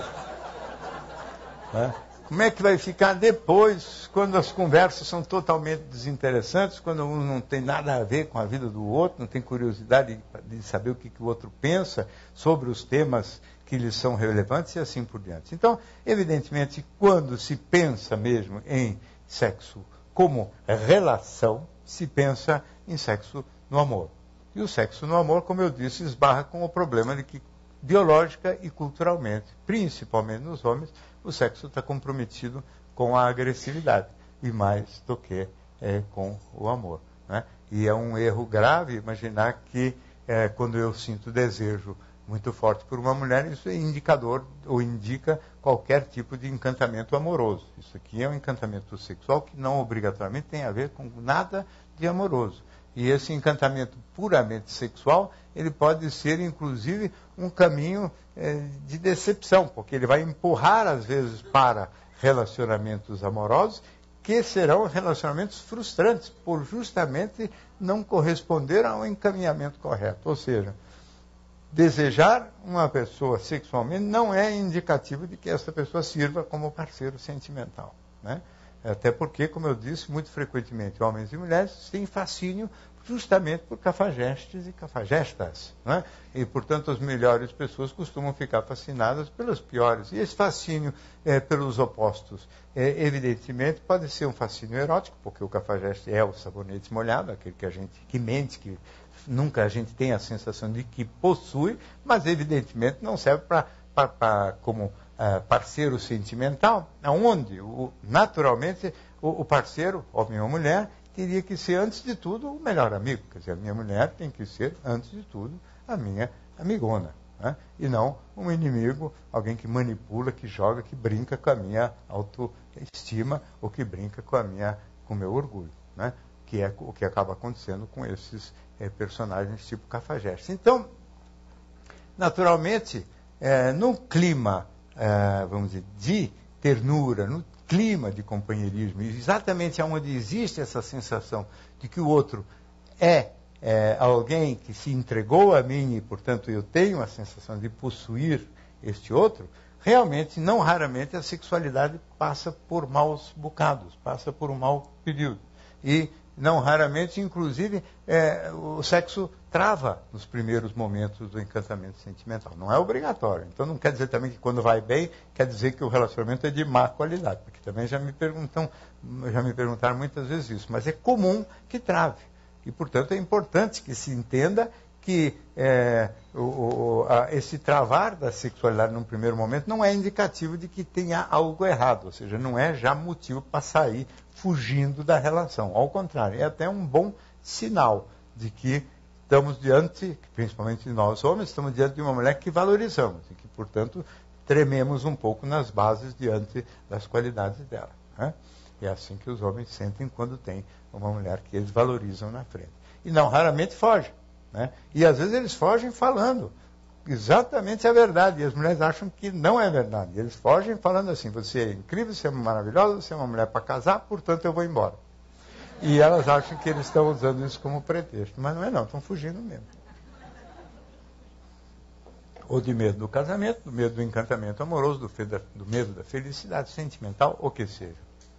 Né? Como é que vai ficar depois, quando as conversas são totalmente desinteressantes, quando um não tem nada a ver com a vida do outro, não tem curiosidade de saber o que, que o outro pensa sobre os temas que lhes são relevantes e assim por diante. Então, evidentemente, quando se pensa mesmo em sexo como relação, se pensa em sexo no amor. E o sexo no amor, como eu disse, esbarra com o problema de que, biológica e culturalmente, principalmente nos homens, o sexo está comprometido com a agressividade, e mais do que é, com o amor, né? E é um erro grave imaginar que é, quando eu sinto desejo muito forte por uma mulher, isso é indicador ou indica qualquer tipo de encantamento amoroso. Isso aqui é um encantamento sexual que não obrigatoriamente tem a ver com nada de amoroso. E esse encantamento puramente sexual, ele pode ser, inclusive, um caminho eh, de decepção, porque ele vai empurrar, às vezes, para relacionamentos amorosos, que serão relacionamentos frustrantes, por justamente não corresponder ao encaminhamento correto. Ou seja, desejar uma pessoa sexualmente não é indicativo de que essa pessoa sirva como parceiro sentimental, né? Até porque, como eu disse, muito frequentemente homens e mulheres têm fascínio justamente por cafajestes e cafajestas, né? E, portanto, as melhores pessoas costumam ficar fascinadas pelas piores. E esse fascínio é, pelos opostos, é, evidentemente, pode ser um fascínio erótico, porque o cafajeste é o sabonete molhado, aquele que a gente que mente, que nunca a gente tem a sensação de que possui, mas evidentemente não serve para como uh, parceiro sentimental, onde o, naturalmente o, o parceiro, homem ou mulher, teria que ser antes de tudo o melhor amigo. Quer dizer, a minha mulher tem que ser antes de tudo a minha amigona, né? E não um inimigo, alguém que manipula, que joga, que brinca com a minha autoestima ou que brinca com a minha, com o meu orgulho, né? Que é o que acaba acontecendo com esses é, personagens tipo Cafajeste. Então, naturalmente, é, num clima, é, vamos dizer, de ternura, no clima de companheirismo, exatamente onde existe essa sensação de que o outro é, é alguém que se entregou a mim e, portanto, eu tenho a sensação de possuir este outro, realmente, não raramente, a sexualidade passa por maus bocados, passa por um mau período. E não raramente, inclusive, é, o sexo trava nos primeiros momentos do encantamento sentimental. Não é obrigatório. Então não quer dizer também que quando vai bem, quer dizer que o relacionamento é de má qualidade. Porque também já me perguntam, já me perguntaram muitas vezes isso. Mas é comum que trave. E, portanto, é importante que se entenda que é, o, o, a, esse travar da sexualidade num primeiro momento não é indicativo de que tenha algo errado. Ou seja, não é já motivo para sair fugindo da relação. Ao contrário, é até um bom sinal de que estamos diante, principalmente nós homens, estamos diante de uma mulher que valorizamos e que, portanto, trememos um pouco nas bases diante das qualidades dela, né? É assim que os homens sentem quando tem uma mulher que eles valorizam na frente. E não raramente fogem, né? E às vezes eles fogem falando exatamente a verdade, e as mulheres acham que não é verdade. Eles fogem falando assim: você é incrível, você é maravilhosa, você é uma mulher para casar, portanto eu vou embora. E elas acham que eles estão usando isso como pretexto, mas não é não, estão fugindo mesmo. Ou de medo do casamento, do medo do encantamento amoroso, do, da, do medo da felicidade sentimental, ou que seja.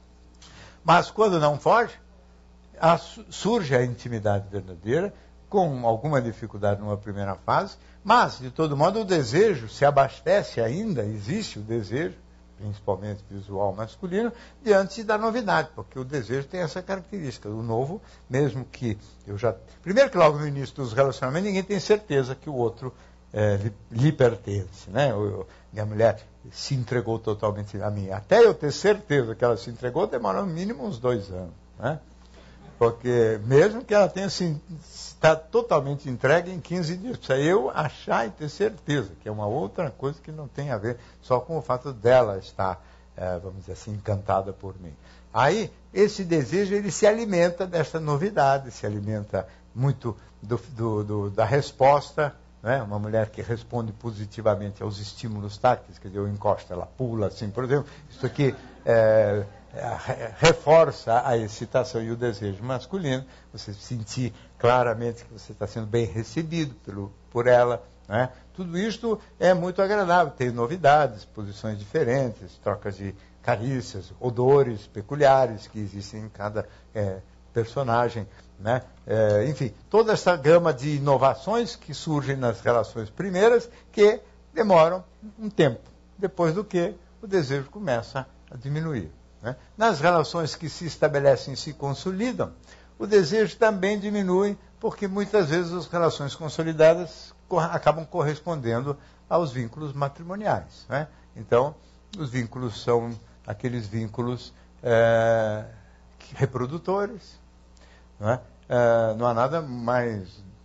Mas quando não foge, a, surge a intimidade verdadeira, com alguma dificuldade numa primeira fase, mas, de todo modo, o desejo se abastece ainda, existe o desejo, principalmente visual masculino, diante da novidade, porque o desejo tem essa característica. O novo, mesmo que eu já... Primeiro que logo no início dos relacionamentos, ninguém tem certeza que o outro é, lhe, lhe pertence, né? Eu, minha mulher se entregou totalmente a mim. Até eu ter certeza que ela se entregou, demorou no mínimo uns dois anos, né? Porque mesmo que ela tenha se está totalmente entregue em quinze dias, precisa eu achar e ter certeza, que é uma outra coisa que não tem a ver só com o fato dela estar, é, vamos dizer assim, encantada por mim. Aí, esse desejo, ele se alimenta dessa novidade, se alimenta muito do, do, do, da resposta, né? Uma mulher que responde positivamente aos estímulos táteis, quer dizer, eu encosto, ela pula, assim, por exemplo, isso aqui é, reforça a excitação e o desejo masculino, você sentir claramente que você está sendo bem recebido pelo, por ela, né? Tudo isto é muito agradável, tem novidades, posições diferentes, trocas de carícias, odores peculiares que existem em cada é, personagem, né? É, enfim, toda essa gama de inovações que surgem nas relações primeiras que demoram um tempo, depois do que o desejo começa a diminuir. Né? Nas relações que se estabelecem e se consolidam, o desejo também diminui, porque muitas vezes as relações consolidadas cor- acabam correspondendo aos vínculos matrimoniais, né? Então, os vínculos são aqueles vínculos é, reprodutores, né? É, não há nada mais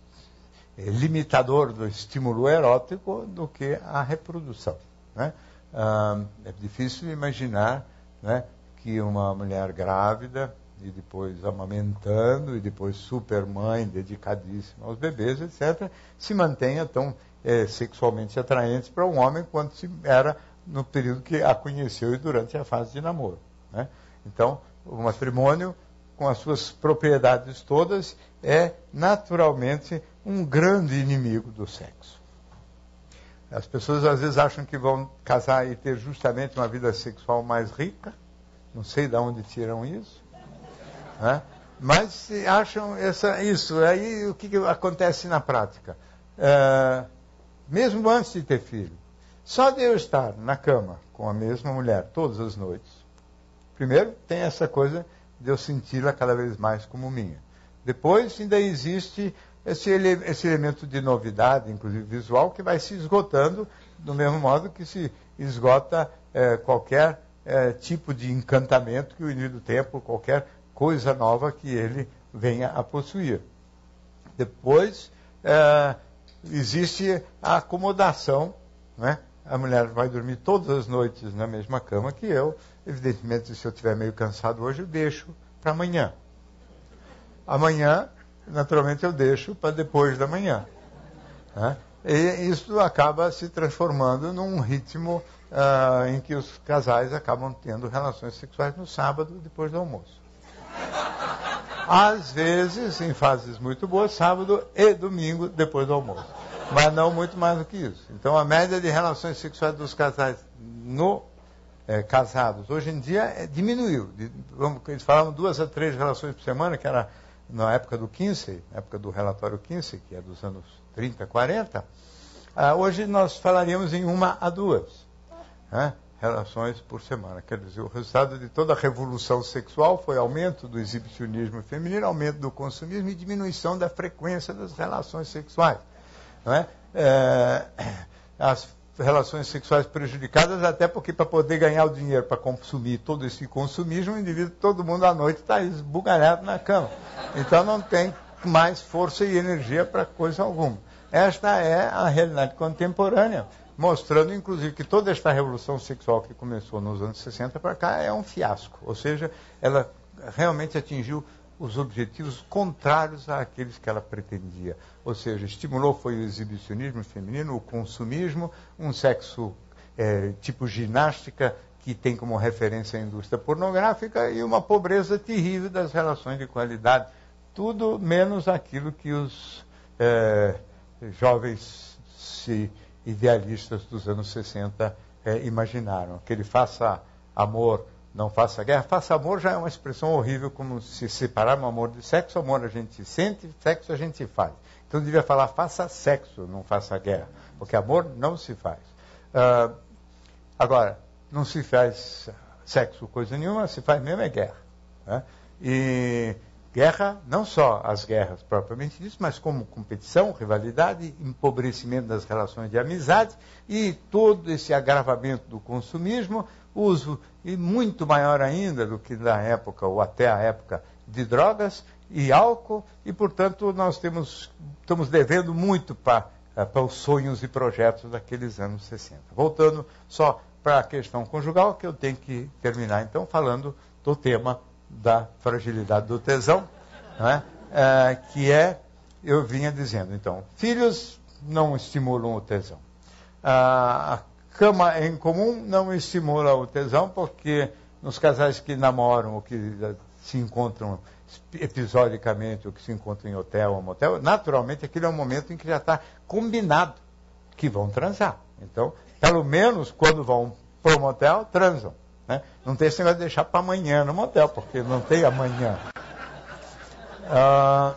limitador do estímulo erótico do que a reprodução, né? Ah, é difícil imaginar, né, que uma mulher grávida, e depois amamentando, e depois super mãe, dedicadíssima aos bebês, etcétera, se mantenha tão é, sexualmente atraente para um homem quanto se era no período que a conheceu e durante a fase de namoro, né? Então, o matrimônio, com as suas propriedades todas, é naturalmente um grande inimigo do sexo. As pessoas às vezes acham que vão casar e ter justamente uma vida sexual mais rica, não sei de onde tiram isso, né? Mas acham essa, isso. Aí o que, que acontece na prática? É, mesmo antes de ter filho, só de eu estar na cama com a mesma mulher todas as noites, primeiro tem essa coisa de eu senti-la cada vez mais como minha. Depois ainda existe esse, ele, esse elemento de novidade, inclusive visual, que vai se esgotando do mesmo modo que se esgota é, qualquer é, tipo de encantamento que o indivíduo tenha por qualquer coisa nova que ele venha a possuir. Depois, é, existe a acomodação, né? A mulher vai dormir todas as noites na mesma cama que eu. Evidentemente, se eu estiver meio cansado hoje, eu deixo para amanhã. Amanhã, naturalmente, eu deixo para depois da manhã. Né? E isso acaba se transformando num ritmo uh, em que os casais acabam tendo relações sexuais no sábado, depois do almoço. Às vezes, em fases muito boas, sábado e domingo, depois do almoço. Mas não muito mais do que isso. Então, a média de relações sexuais dos casais no, é, casados, hoje em dia, é, diminuiu. De, vamos, eles falavam duas a três relações por semana, que era na época do Kinsey, na época do relatório Kinsey, que é dos anos trinta, quarenta. Ah, hoje nós falaríamos em uma a duas, né, relações por semana. Quer dizer, o resultado de toda a revolução sexual foi aumento do exibicionismo feminino, aumento do consumismo e diminuição da frequência das relações sexuais. Não é? É, as relações sexuais prejudicadas, até porque para poder ganhar o dinheiro para consumir todo esse consumismo, o indivíduo, todo mundo à noite está esbugalhado na cama. Então não tem mais força e energia para coisa alguma. Esta é a realidade contemporânea, mostrando inclusive que toda esta revolução sexual que começou nos anos sessenta para cá é um fiasco. Ou seja, ela realmente atingiu os objetivos contrários àqueles que ela pretendia. Ou seja, estimulou foi o exibicionismo feminino, o consumismo, um sexo é, tipo ginástica, que tem como referência a indústria pornográfica, e uma pobreza terrível das relações de qualidade. Tudo menos aquilo que os é, jovens se, idealistas dos anos sessenta é, imaginaram. Que ele faça amor, não faça guerra. Faça amor já é uma expressão horrível, como se separar o amor de sexo. Amor a gente sente, sexo a gente faz. Então devia falar faça sexo, não faça guerra. Porque amor não se faz. Uh, agora, não se faz sexo coisa nenhuma, se faz mesmo é guerra. Né? E guerra, não só as guerras propriamente ditas, mas como competição, rivalidade, empobrecimento das relações de amizade e todo esse agravamento do consumismo, uso e muito maior ainda do que na época ou até a época de drogas e álcool, e portanto nós temos, estamos devendo muito para, para os sonhos e projetos daqueles anos sessenta. Voltando só para a questão conjugal, que eu tenho que terminar então falando do tema da fragilidade do tesão, não é? É, que é, eu vinha dizendo, então, filhos não estimulam o tesão. A cama em comum não estimula o tesão, porque nos casais que namoram ou que se encontram episodicamente, ou que se encontram em hotel ou motel, naturalmente aquele é um momento em que já está combinado que vão transar. Então, pelo menos quando vão para o motel, transam. Né? Não tem esse negócio de deixar para amanhã no motel, porque não tem amanhã. Ah,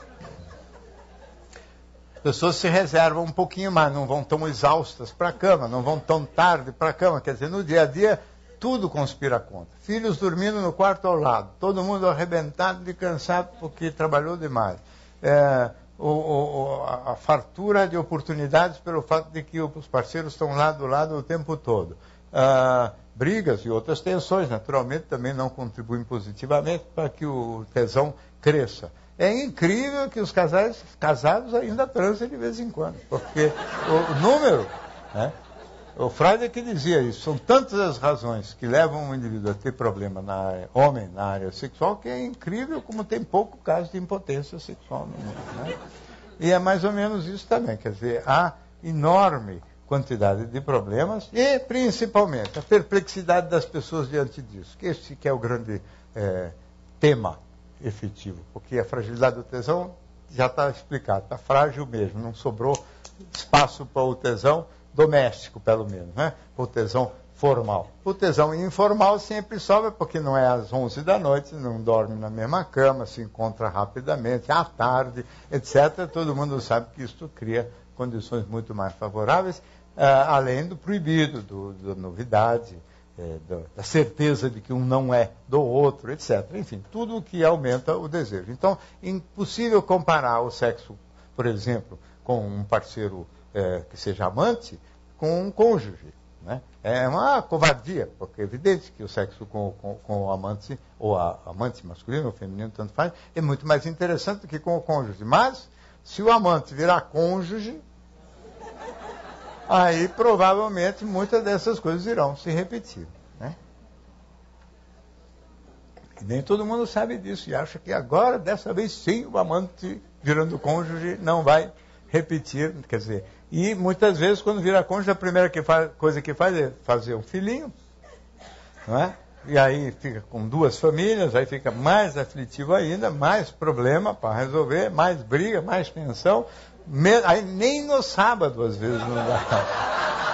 pessoas se reservam um pouquinho mais, não vão tão exaustas para a cama, não vão tão tarde para a cama. Quer dizer, no dia a dia, tudo conspira contra. Filhos dormindo no quarto ao lado, todo mundo arrebentado de cansado porque trabalhou demais. É, o, o, a fartura de oportunidades pelo fato de que os parceiros estão lado a lado o tempo todo. Ah, brigas e outras tensões, naturalmente, também não contribuem positivamente para que o tesão cresça. É incrível que os casais casados ainda transem de vez em quando, porque o, o número, né, o Freud é que dizia isso, são tantas as razões que levam o indivíduo a ter problema na área, homem na área sexual, que é incrível como tem pouco caso de impotência sexual no mundo. Né? E é mais ou menos isso também, quer dizer, há enorme quantidade de problemas e, principalmente, a perplexidade das pessoas diante disso, que esse que é o grande é, tema efetivo, porque a fragilidade do tesão já está explicado, está frágil mesmo, não sobrou espaço para o tesão doméstico, pelo menos, né? O tesão formal. O tesão informal sempre sobra, porque não é às onze da noite, não dorme na mesma cama, se encontra rapidamente, à tarde, etcétera. Todo mundo sabe que isso cria condições muito mais favoráveis, uh, além do proibido, do, da novidade, é, da, da certeza de que um não é do outro, etcétera. Enfim, tudo o que aumenta o desejo. Então, impossível comparar o sexo por exemplo, com um parceiro é, que seja amante, com um cônjuge. Né? É uma covardia, porque é evidente que o sexo com, com, com o amante, ou a amante masculino ou feminino, tanto faz, é muito mais interessante do que com o cônjuge. Mas, se o amante virar cônjuge, aí provavelmente muitas dessas coisas irão se repetir. Né? E nem todo mundo sabe disso e acha que agora, dessa vez sim, o amante virando cônjuge não vai repetir, quer dizer, e muitas vezes quando vira cônjuge a primeira que faz, coisa que faz é fazer um filhinho, não é? E aí fica com duas famílias, aí fica mais aflitivo ainda, mais problema para resolver, mais briga, mais tensão, me, aí nem no sábado às vezes não dá.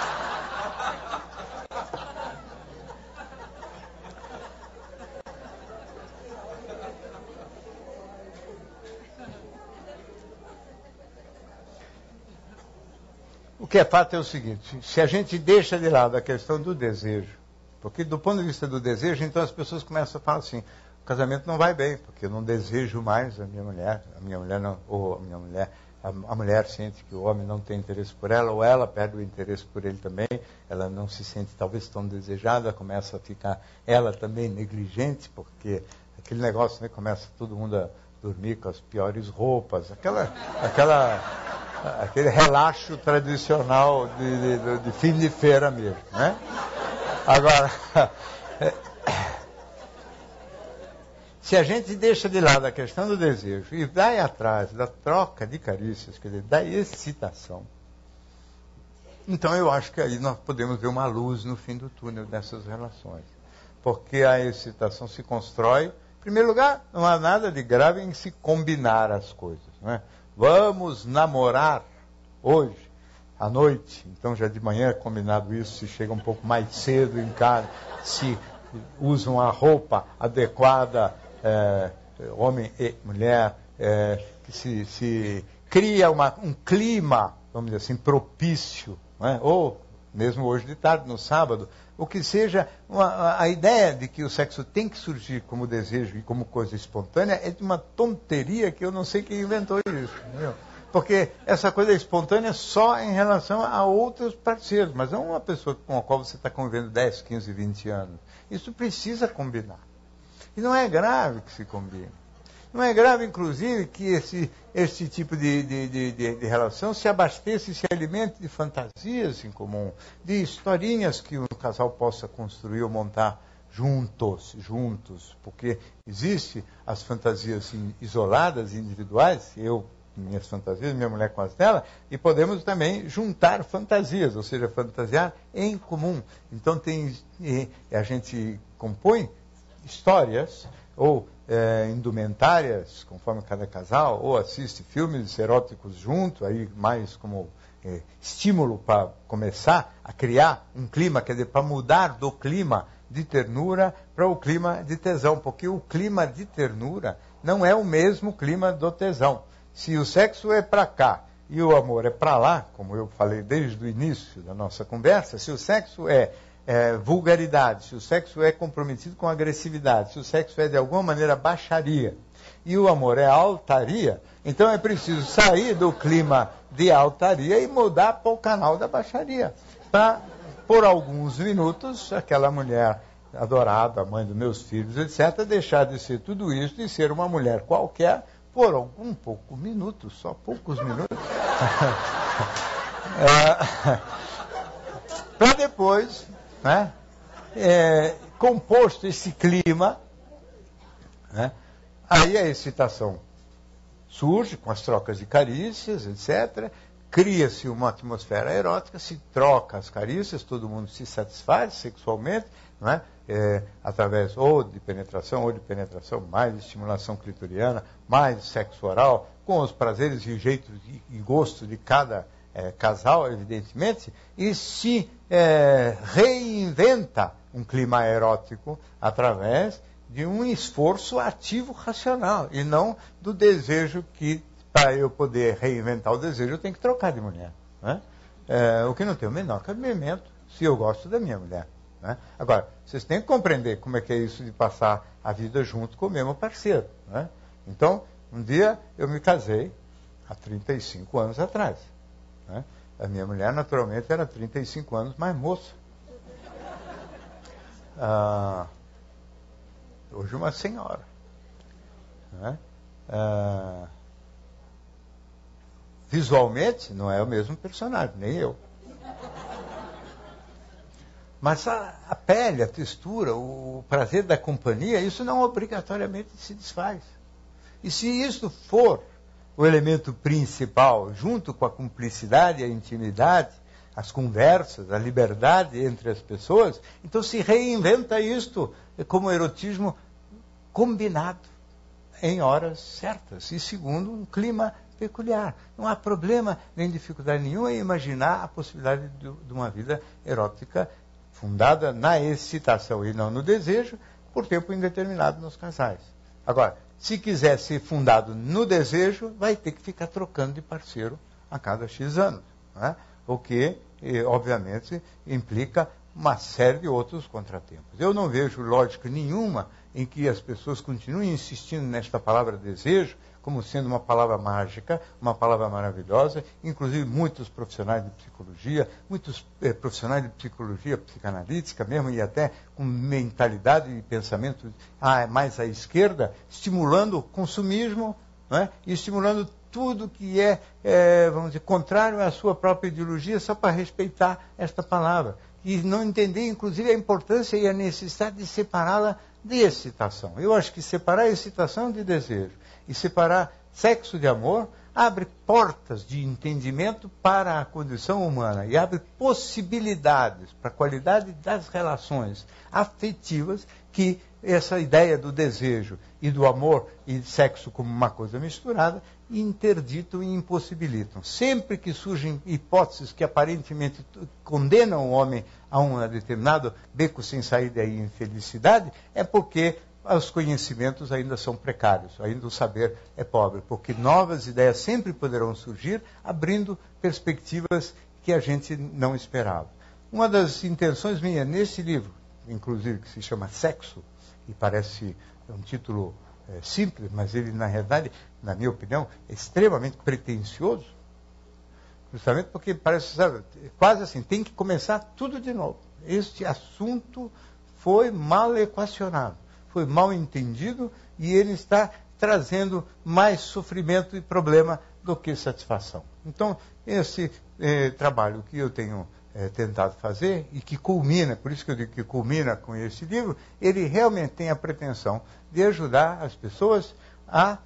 O que é fato é o seguinte, se a gente deixa de lado a questão do desejo, porque do ponto de vista do desejo, então as pessoas começam a falar assim, o casamento não vai bem, porque eu não desejo mais a minha mulher, a minha mulher não, ou a minha mulher, a, a mulher sente que o homem não tem interesse por ela, ou ela perde o interesse por ele também, ela não se sente talvez tão desejada, começa a ficar ela também negligente, porque aquele negócio, né, começa todo mundo a dormir com as piores roupas, aquela... aquela aquele relaxo tradicional de, de, de fim de feira mesmo, né? Agora, se a gente deixa de lado a questão do desejo e vai atrás da troca de carícias, quer dizer, da excitação, então eu acho que aí nós podemos ver uma luz no fim do túnel dessas relações. Porque a excitação se constrói, em primeiro lugar, não há nada de grave em se combinar as coisas, não é? Vamos namorar hoje, à noite. Então, já de manhã é combinado isso, se chega um pouco mais cedo em casa, se usam a roupa adequada, é, homem e mulher, é, que se, se cria uma, um clima, vamos dizer assim, propício, não é? Ou mesmo hoje de tarde, no sábado, o que seja, uma, a ideia de que o sexo tem que surgir como desejo e como coisa espontânea é de uma tonteria que eu não sei quem inventou isso. Entendeu? Porque essa coisa é espontânea só em relação a outros parceiros, mas não uma pessoa com a qual você está convivendo dez, quinze, vinte anos. Isso precisa combinar. E não é grave que se combine. Não é grave, inclusive, que esse, esse tipo de, de, de, de, de relação se abasteça e se alimente de fantasias em comum, de historinhas que o casal possa construir ou montar juntos, juntos, porque existe as fantasias isoladas, individuais, eu, minhas fantasias, minha mulher com as dela, e podemos também juntar fantasias, ou seja, fantasiar em comum. Então tem, a gente compõe histórias, ou é, indumentárias, conforme cada casal, ou assiste filmes eróticos junto, aí mais como é, estímulo para começar a criar um clima, quer dizer, para mudar do clima de ternura para o clima de tesão, porque o clima de ternura não é o mesmo clima do tesão. Se o sexo é para cá e o amor é para lá, como eu falei desde o início da nossa conversa, se o sexo é É, vulgaridade, se o sexo é comprometido com agressividade, se o sexo é de alguma maneira baixaria e o amor é altaria, então é preciso sair do clima de altaria e mudar para o canal da baixaria, para por alguns minutos aquela mulher adorada, a mãe dos meus filhos, etcétera, deixar de ser tudo isso e ser uma mulher qualquer por algum pouco minutos, só poucos minutos, é, para depois, né, é, composto esse clima, né, aí a excitação surge com as trocas de carícias, etcétera. Cria-se uma atmosfera erótica, se troca as carícias, todo mundo se satisfaz sexualmente, não é? É, através ou de penetração ou de penetração, mais estimulação clitoriana, mais sexo oral, com os prazeres e jeitos e gosto de cada É, casal, evidentemente, e se é, reinventa um clima erótico através de um esforço ativo racional, e não do desejo que, para eu poder reinventar o desejo, eu tenho que trocar de mulher. Né? É, o que não tem o menor cabimento se eu gosto da minha mulher. Né? Agora, vocês têm que compreender como é que é isso de passar a vida junto com o mesmo parceiro. Né? Então, um dia eu me casei, há trinta e cinco anos atrás. Né? A minha mulher, naturalmente, era trinta e cinco anos mais moça. Ah, hoje uma senhora. Né? Ah, visualmente, não é o mesmo personagem, nem eu. Mas a, a pele, a textura, o prazer da companhia, isso não obrigatoriamente se desfaz. E se isso for o elemento principal, junto com a cumplicidade, a intimidade, as conversas, a liberdade entre as pessoas, então se reinventa isto como erotismo combinado, em horas certas, e segundo um clima peculiar. Não há problema nem dificuldade nenhuma em imaginar a possibilidade de, de uma vida erótica fundada na excitação e não no desejo, por tempo indeterminado nos casais. Agora, se quiser ser fundado no desejo, vai ter que ficar trocando de parceiro a cada X anos. Né? O que, obviamente, implica uma série de outros contratempos. Eu não vejo lógica nenhuma em que as pessoas continuem insistindo nesta palavra desejo, como sendo uma palavra mágica, uma palavra maravilhosa, inclusive muitos profissionais de psicologia, muitos eh, profissionais de psicologia psicanalítica mesmo, e até com mentalidade e pensamento ah, mais à esquerda, estimulando o consumismo, né? E estimulando tudo que é, é, vamos dizer, contrário à sua própria ideologia, só para respeitar esta palavra. E não entender, inclusive, a importância e a necessidade de separá-la de excitação. Eu acho que separar excitação de desejo e separar sexo de amor abre portas de entendimento para a condição humana e abre possibilidades para a qualidade das relações afetivas que essa ideia do desejo e do amor e sexo como uma coisa misturada interditam e impossibilitam. Sempre que surgem hipóteses que aparentemente condenam o homem a um determinado beco sem saída e infelicidade, é porque os conhecimentos ainda são precários, ainda o saber é pobre, porque novas ideias sempre poderão surgir, abrindo perspectivas que a gente não esperava. Uma das intenções minhas nesse livro, inclusive que se chama Sexo, e parece um título é, simples, mas ele, na realidade, na minha opinião, é extremamente pretensioso, justamente porque parece, sabe, quase assim, tem que começar tudo de novo. Este assunto foi mal equacionado, foi mal entendido e ele está trazendo mais sofrimento e problema do que satisfação. Então, esse eh, trabalho que eu tenho eh, tentado fazer e que culmina, por isso que eu digo que culmina com esse livro, ele realmente tem a pretensão de ajudar as pessoas a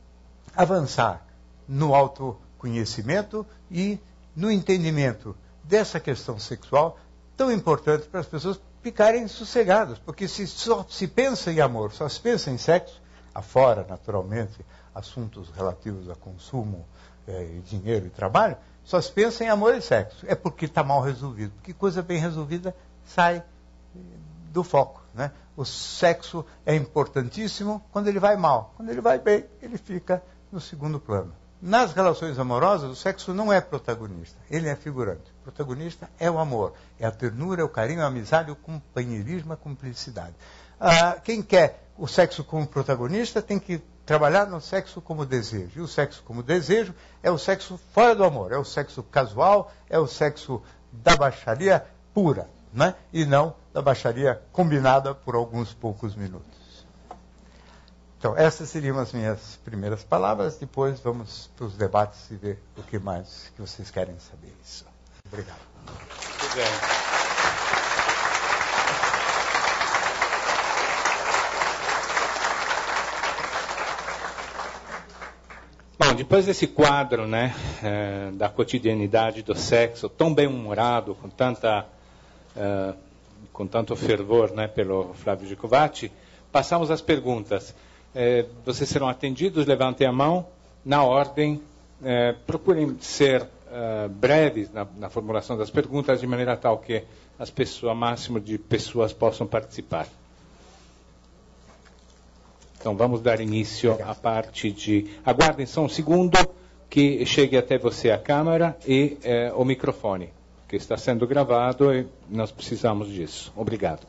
avançar no autoconhecimento e no entendimento dessa questão sexual tão importante para as pessoas ficarem sossegadas, porque se só se pensa em amor, só se pensa em sexo, afora, naturalmente, assuntos relativos a consumo, eh, dinheiro e trabalho, só se pensa em amor e sexo. É porque está mal resolvido, porque coisa bem resolvida sai do foco. Né? O sexo é importantíssimo quando ele vai mal. Quando ele vai bem, ele fica no segundo plano. Nas relações amorosas, o sexo não é protagonista, ele é figurante. O protagonista é o amor, é a ternura, é o carinho, é a amizade, o companheirismo, a cumplicidade. Ah, quem quer o sexo como protagonista tem que trabalhar no sexo como desejo. E o sexo como desejo é o sexo fora do amor, é o sexo casual, é o sexo da baixaria pura, né? E não da baixaria combinada por alguns poucos minutos. Então, essas seriam as minhas primeiras palavras. Depois vamos para os debates e ver o que mais que vocês querem saber. Isso. Obrigado. Muito bem. Bom, depois desse quadro, né, é, da cotidianidade do sexo, tão bem-humorado, com tanta, é, com tanto fervor, né, pelo Flávio Gicovati, passamos às perguntas. É, vocês serão atendidos, levantem a mão, na ordem, é, procurem ser é, breves na, na formulação das perguntas, de maneira tal que as pessoas, o máximo de pessoas possam participar. Então, vamos dar início à parte de... Aguardem só um segundo que chegue até você a câmera e é, o microfone, que está sendo gravado e nós precisamos disso. Obrigado.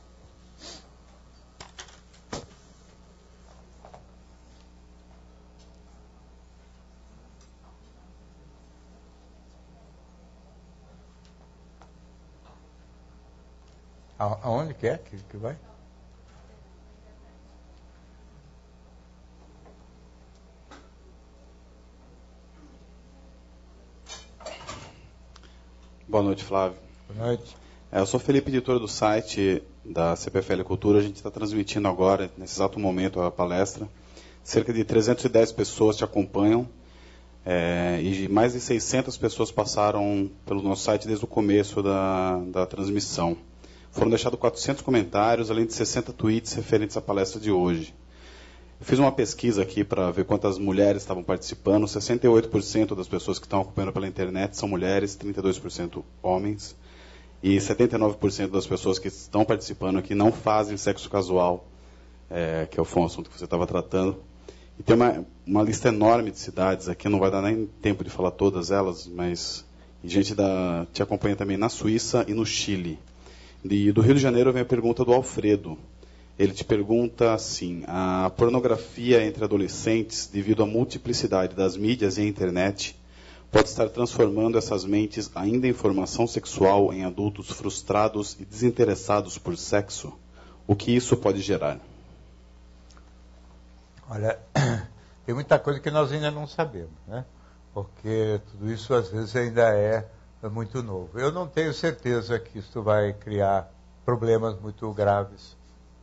A, aonde que é que, que vai? Boa noite, Flávio. Boa noite. É, eu sou Felipe, editor do site da C P F L Cultura. A gente está transmitindo agora, nesse exato momento, a palestra. Cerca de trezentas e dez pessoas te acompanham. É, e mais de seiscentas pessoas passaram pelo nosso site desde o começo da, da transmissão. Foram deixados quatrocentos comentários, além de sessenta tweets referentes à palestra de hoje. Eu fiz uma pesquisa aqui para ver quantas mulheres estavam participando. sessenta e oito por cento das pessoas que estão acompanhando pela internet são mulheres, trinta e dois por cento homens. E setenta e nove por cento das pessoas que estão participando aqui não fazem sexo casual, é, que foi um assunto que você estava tratando. E tem uma, uma lista enorme de cidades aqui, não vai dar nem tempo de falar todas elas, mas a gente da, te acompanha também na Suíça e no Chile. E do Rio de Janeiro vem a pergunta do Alfredo. Ele te pergunta assim: a pornografia entre adolescentes, devido à multiplicidade das mídias e a internet, pode estar transformando essas mentes ainda em formação sexual em adultos frustrados e desinteressados por sexo? O que isso pode gerar? Olha, tem muita coisa que nós ainda não sabemos, né? Porque tudo isso às vezes ainda é muito novo. Eu não tenho certeza que isso vai criar problemas muito graves.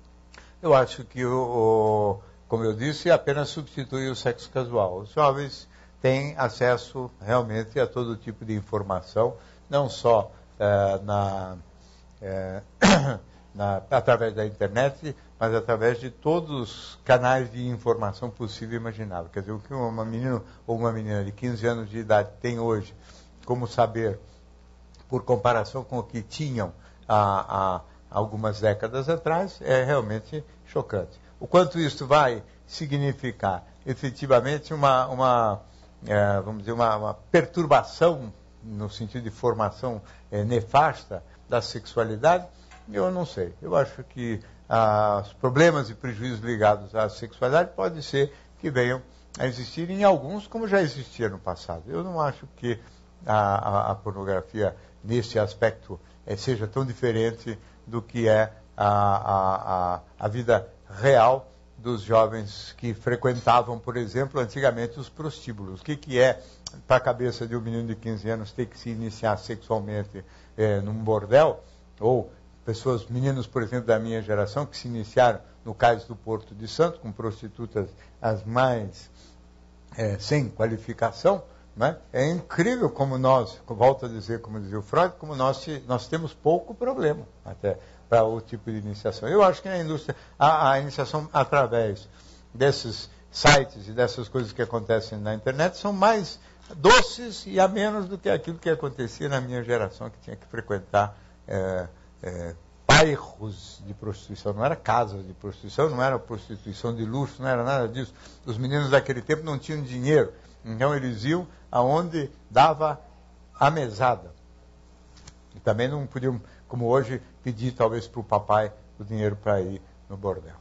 Eu acho que, o, o, como eu disse, apenas substitui o sexo casual. Os jovens têm acesso realmente a todo tipo de informação, não só eh, na, eh, na, através da internet, mas através de todos os canais de informação possível e imaginável. Quer dizer, o que uma menina ou uma menina de quinze anos de idade tem hoje, como saber, por comparação com o que tinham há, há algumas décadas atrás, é realmente chocante. O quanto isso vai significar efetivamente uma, uma é, vamos dizer, uma, uma perturbação no sentido de formação é, nefasta da sexualidade, eu não sei. Eu acho que ah, os problemas e prejuízos ligados à sexualidade pode ser que venham a existir em alguns, como já existia no passado. Eu não acho que a, a, a pornografia, nesse aspecto, é, seja tão diferente do que é a, a, a, a vida real dos jovens que frequentavam, por exemplo, antigamente os prostíbulos. O que, que é, para a cabeça de um menino de quinze anos, ter que se iniciar sexualmente é, num bordel? Ou pessoas, meninos, por exemplo, da minha geração, que se iniciaram no Cais do Porto de Santos, com prostitutas as mais é, sem qualificação, né? É incrível como nós, volto a dizer, como dizia o Freud, como nós, nós temos pouco problema até para o tipo de iniciação. Eu acho que na indústria, a, a iniciação através desses sites e dessas coisas que acontecem na internet são mais doces e a menos do que aquilo que acontecia na minha geração, que tinha que frequentar é, é, bairros de prostituição. Não era casas de prostituição, não era prostituição de luxo, não era nada disso. Os meninos daquele tempo não tinham dinheiro, então eles iam aonde dava a mesada. E também não podiam, como hoje, pedir talvez para o papai o dinheiro para ir no bordel.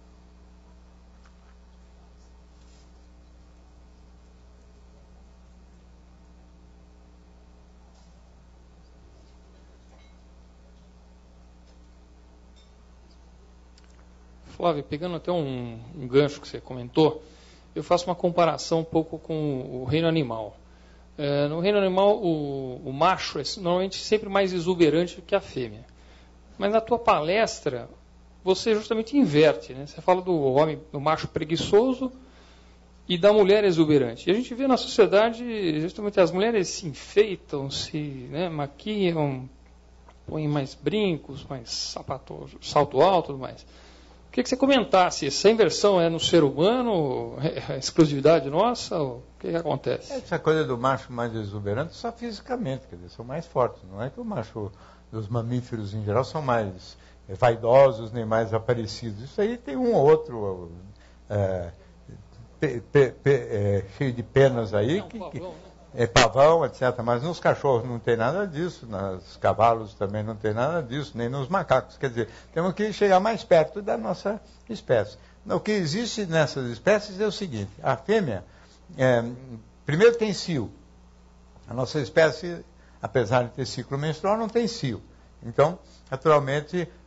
Flávio, pegando até um, um gancho que você comentou, eu faço uma comparação um pouco com o reino animal. É, no reino animal, o, o macho é normalmente sempre mais exuberante do que a fêmea. Mas na tua palestra, você justamente inverte, né? Você fala do homem, do macho preguiçoso e da mulher exuberante. E a gente vê na sociedade, justamente as mulheres se enfeitam, se né, maquiam, põem mais brincos, mais sapato, salto alto e tudo mais. Eu queria que você comentasse, essa inversão é no ser humano, é exclusividade nossa, ou o que, que acontece? Essa coisa do macho mais exuberante só fisicamente, quer dizer, são mais fortes. Não é que o macho dos mamíferos em geral são mais vaidosos, nem mais aparecidos. Isso aí tem um ou outro é, pe, pe, pe, é, cheio de penas aí, é um que, pavão, que, né? É pavão, etcétera. Mas nos cachorros não tem nada disso, nos cavalos também não tem nada disso, nem nos macacos. Quer dizer, temos que chegar mais perto da nossa espécie. O que existe nessas espécies é o seguinte: a fêmea, é, primeiro tem cio. A nossa espécie, apesar de ter ciclo menstrual, não tem cio. Então, naturalmente,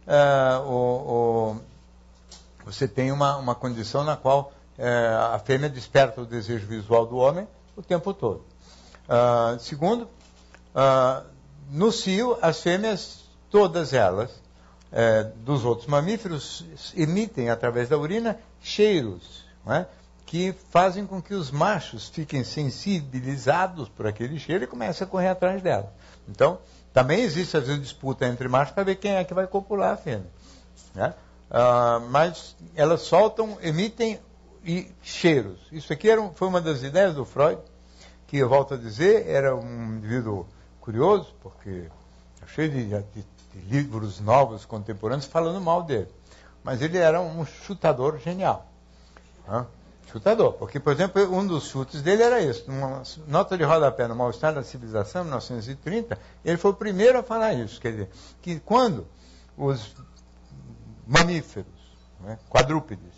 uh, o, o, você tem uma, uma condição na qual uh, a fêmea desperta o desejo visual do homem o tempo todo. Uh, segundo, uh, no cio, as fêmeas, todas elas, uh, dos outros mamíferos, emitem através da urina cheiros, não é? Que fazem com que os machos fiquem sensibilizados por aquele cheiro e comecem a correr atrás dela. Então, também existe, às vezes, disputa entre machos para ver quem é que vai copular a fêmea, né? Uh, mas elas soltam, emitem e cheiros. Isso aqui era um, foi uma das ideias do Freud, que, eu volto a dizer, era um indivíduo curioso, porque é cheio de, de, de livros novos, contemporâneos, falando mal dele. Mas ele era um chutador genial. Né? Chutador, porque, por exemplo, um dos chutes dele era esse. Uma nota de rodapé no Mal-Estar da Civilização, em mil novecentos e trinta, ele foi o primeiro a falar isso. Quer dizer, que quando os mamíferos, né, quadrúpedes,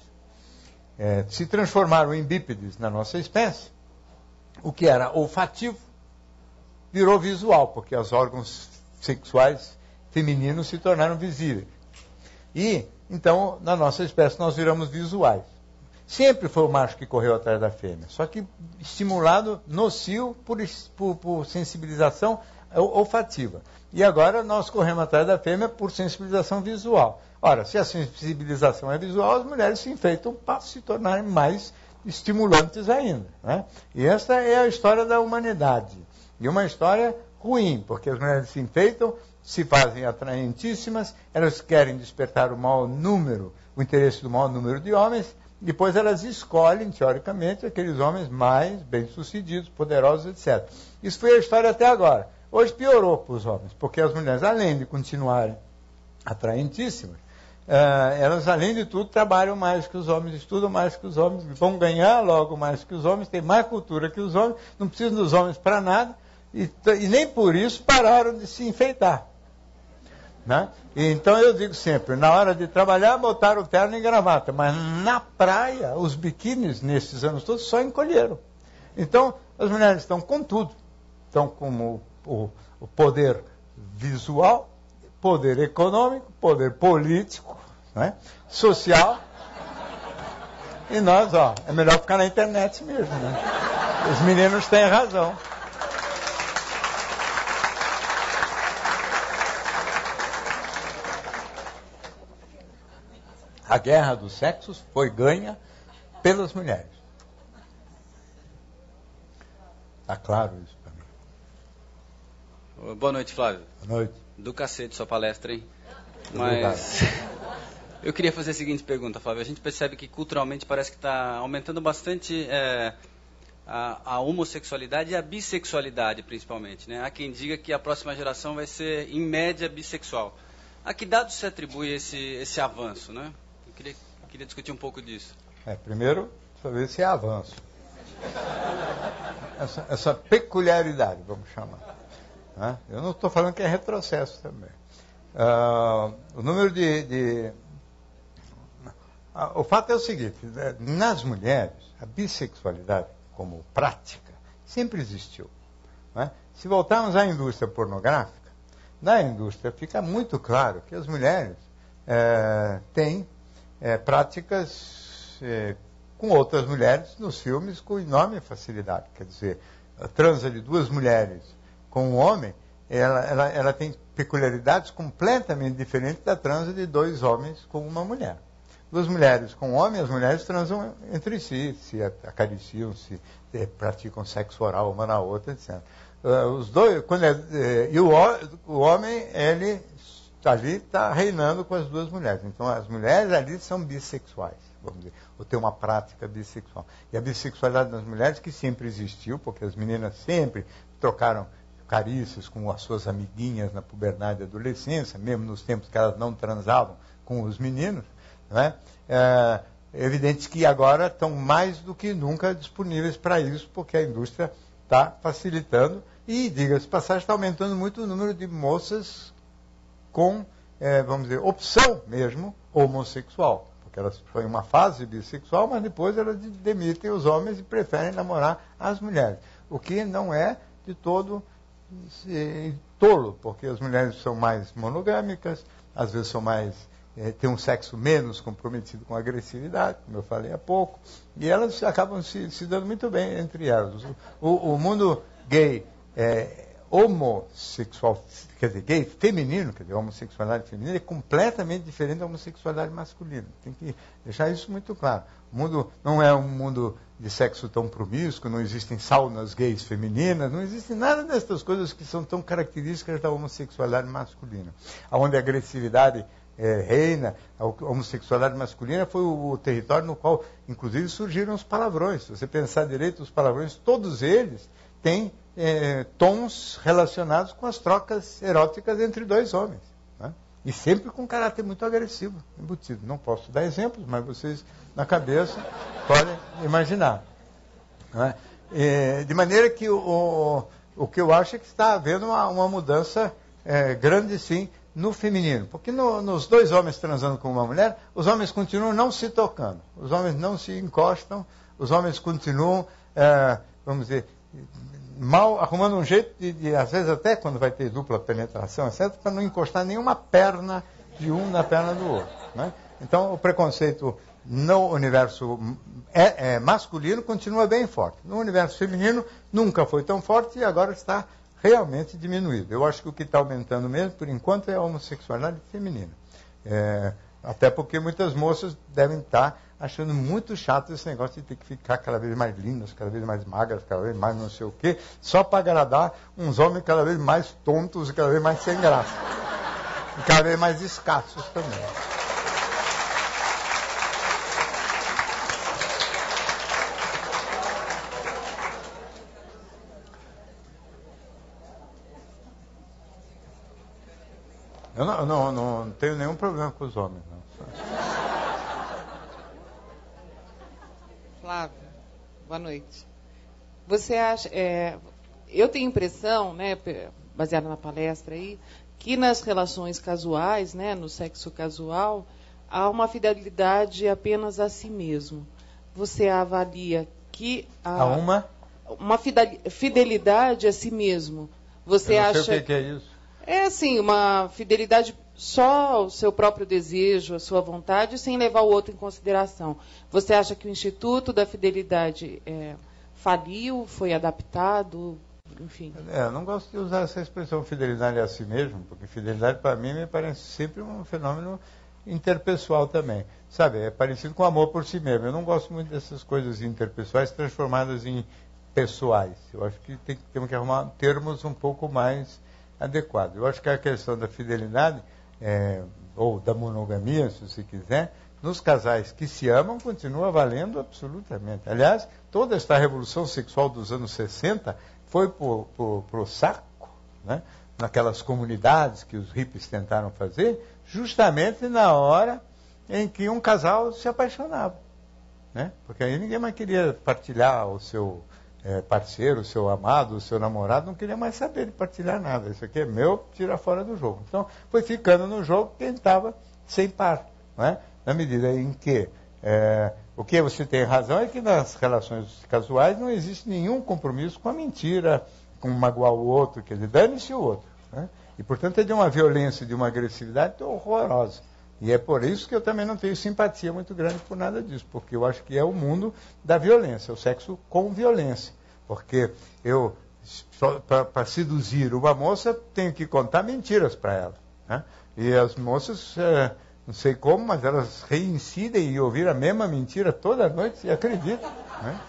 é, se transformaram em bípedes na nossa espécie, o que era olfativo virou visual, porque os órgãos sexuais femininos se tornaram visíveis. E, então, na nossa espécie, nós viramos visuais. Sempre foi o macho que correu atrás da fêmea, só que estimulado no cio por, por, por sensibilização olfativa. E agora nós corremos atrás da fêmea por sensibilização visual. Ora, se a sensibilização é visual, as mulheres se enfeitam para se tornarem mais estimulantes ainda, né? E essa é a história da humanidade. E uma história ruim, porque as mulheres se enfeitam, se fazem atraentíssimas, elas querem despertar o maior número, o interesse do maior número de homens. Depois elas escolhem, teoricamente, aqueles homens mais bem-sucedidos, poderosos, etcétera. Isso foi a história até agora. Hoje piorou para os homens, porque as mulheres, além de continuarem atraentíssimas, uh, elas, além de tudo, trabalham mais que os homens, estudam mais que os homens, vão ganhar logo mais que os homens, têm mais cultura que os homens, não precisam dos homens para nada, e, e nem por isso pararam de se enfeitar. Né? E, então eu digo sempre, na hora de trabalhar, botaram o terno e gravata, mas na praia, os biquínis, nesses anos todos, só encolheram. Então, as mulheres estão com tudo. Estão com o, o, o poder visual, poder econômico, poder político, né? Social. E nós, ó, é melhor ficar na internet mesmo, né? Os meninos têm razão. A guerra dos sexos foi ganha pelas mulheres. Está claro isso para mim. Boa noite, Flávio. Boa noite. Do cacete sua palestra, hein? Mas eu queria fazer a seguinte pergunta, Flávio. A gente percebe que culturalmente parece que está aumentando bastante é, a, a homossexualidade e a bissexualidade, principalmente, né? Há quem diga que a próxima geração vai ser, em média, bissexual. A que dados se atribui esse, esse avanço, né? Eu queria, eu queria discutir um pouco disso. É, primeiro, saber se é avanço. Essa, essa peculiaridade, vamos chamar. Né? Eu não estou falando que é retrocesso também. Uh, o número de... de uh, o fato é o seguinte, né? Nas mulheres, a bissexualidade como prática sempre existiu. Né? Se voltarmos à indústria pornográfica, na indústria fica muito claro que as mulheres é, têm é, práticas é, com outras mulheres nos filmes com enorme facilidade. Quer dizer, a transa de duas mulheres com um homem, ela, ela, ela tem peculiaridades completamente diferentes da transa de dois homens com uma mulher. Duas mulheres com um homem, as mulheres transam entre si, se acariciam, se é, praticam sexo oral uma na outra, etcétera. Uh, os dois, quando é, é, e o, o homem, ele ali está reinando com as duas mulheres. Então, as mulheres ali são bissexuais, vamos dizer, ou tem uma prática bissexual. E a bissexualidade das mulheres, que sempre existiu, porque as meninas sempre trocaram carícias com as suas amiguinhas na puberdade e adolescência, mesmo nos tempos que elas não transavam com os meninos, não é? É evidente que agora estão mais do que nunca disponíveis para isso, porque a indústria está facilitando e, diga-se de passagem, está aumentando muito o número de moças com, é, vamos dizer, opção mesmo homossexual. Porque elas estão em uma fase bissexual, mas depois elas demitem os homens e preferem namorar as mulheres. O que não é de todo é, tolo, porque as mulheres são mais monogâmicas, às vezes são mais, é, têm um sexo menos comprometido com a agressividade, como eu falei há pouco, e elas acabam se, se dando muito bem entre elas. O, o mundo gay é, homossexual, quer dizer, gay feminino, quer dizer, homossexualidade feminina é completamente diferente da homossexualidade masculina. Tem que deixar isso muito claro. O mundo não é um mundo de sexo tão promíscuo, não existem saunas gays femininas, não existe nada dessas coisas que são tão características da homossexualidade masculina. Onde a agressividade é, reina, a homossexualidade masculina foi o, o território no qual, inclusive, surgiram os palavrões. Se você pensar direito, os palavrões, todos eles têm é, tons relacionados com as trocas eróticas entre dois homens. Né? E sempre com caráter muito agressivo embutido. Não posso dar exemplos, mas vocês, na cabeça, podem imaginar. Né? É, de maneira que o, o, o que eu acho é que está havendo uma, uma mudança é, grande, sim, no feminino. Porque no, nos dois homens transando com uma mulher, os homens continuam não se tocando. Os homens não se encostam, os homens continuam, é, vamos dizer, mal arrumando um jeito de, de, às vezes até quando vai ter dupla penetração, etcétera, para não encostar nenhuma perna de um na perna do outro. Né? Então, o preconceito no universo é, é, masculino continua bem forte. No universo feminino nunca foi tão forte e agora está realmente diminuído. Eu acho que o que está aumentando mesmo, por enquanto, é a homossexualidade feminina. É, até porque muitas moças devem estar achando muito chato esse negócio de ter que ficar cada vez mais lindas, cada vez mais magras, cada vez mais não sei o quê, só para agradar uns homens cada vez mais tontos e cada vez mais sem graça. E cada vez mais escassos também. Eu não, não, não tenho nenhum problema com os homens, não. Flávio, boa noite. Você acha, é, eu tenho impressão, né, baseada na palestra aí, que nas relações casuais, né, no sexo casual, há uma fidelidade apenas a si mesmo. Você avalia que há, há uma uma fidelidade a si mesmo. Você eu não sei acha o que, que é isso? É assim, uma fidelidade só ao seu próprio desejo, à sua vontade, sem levar o outro em consideração. Você acha que o Instituto da Fidelidade é, faliu, foi adaptado, enfim? É, eu não gosto de usar essa expressão fidelidade a si mesmo, porque fidelidade para mim me parece sempre um fenômeno interpessoal também. Sabe, é parecido com amor por si mesmo. Eu não gosto muito dessas coisas interpessoais transformadas em pessoais. Eu acho que tem, temos que arrumar termos um pouco mais adequado. Eu acho que a questão da fidelidade, é, ou da monogamia, se você quiser, nos casais que se amam, continua valendo absolutamente. Aliás, toda esta revolução sexual dos anos sessenta foi para o saco, né? Naquelas comunidades que os hippies tentaram fazer, justamente na hora em que um casal se apaixonava. Né? Porque aí ninguém mais queria partilhar o seu É, parceiro, o seu amado, o seu namorado, não queria mais saber de partilhar nada. Isso aqui é meu, tira fora do jogo. Então, foi ficando no jogo quem estava sem par. Não é? Na medida em que é, o que você tem razão é que nas relações casuais não existe nenhum compromisso com a mentira, com magoar o outro, quer dizer, dane-se o outro. Né? E, portanto, é de uma violência, de uma agressividade horrorosa. E é por isso que eu também não tenho simpatia muito grande por nada disso, porque eu acho que é o mundo da violência, o sexo com violência. Porque eu, para seduzir uma moça, tenho que contar mentiras para ela. Né? E as moças, é, não sei como, mas elas reincidem e ouvir a mesma mentira toda noite e acreditam. Né?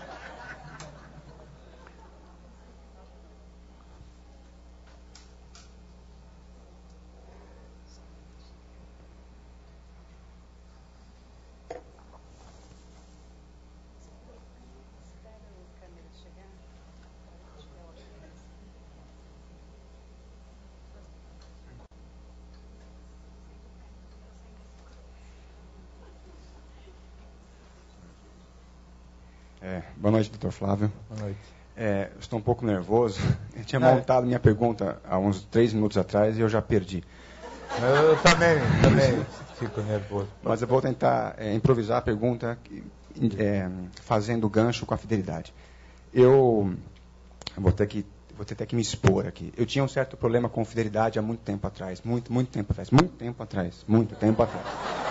É, boa noite, doutor Flávio. Boa noite. É, estou um pouco nervoso. Eu tinha Ah, montado minha pergunta há uns três minutos atrás e eu já perdi. Eu também, também fico nervoso. Mas eu vou tentar é, improvisar a pergunta é, fazendo gancho com a fidelidade. Eu vou ter que vou ter até que me expor aqui. Eu tinha um certo problema com fidelidade há muito tempo atrás. Muito, muito tempo atrás. Muito tempo atrás. Muito tempo atrás.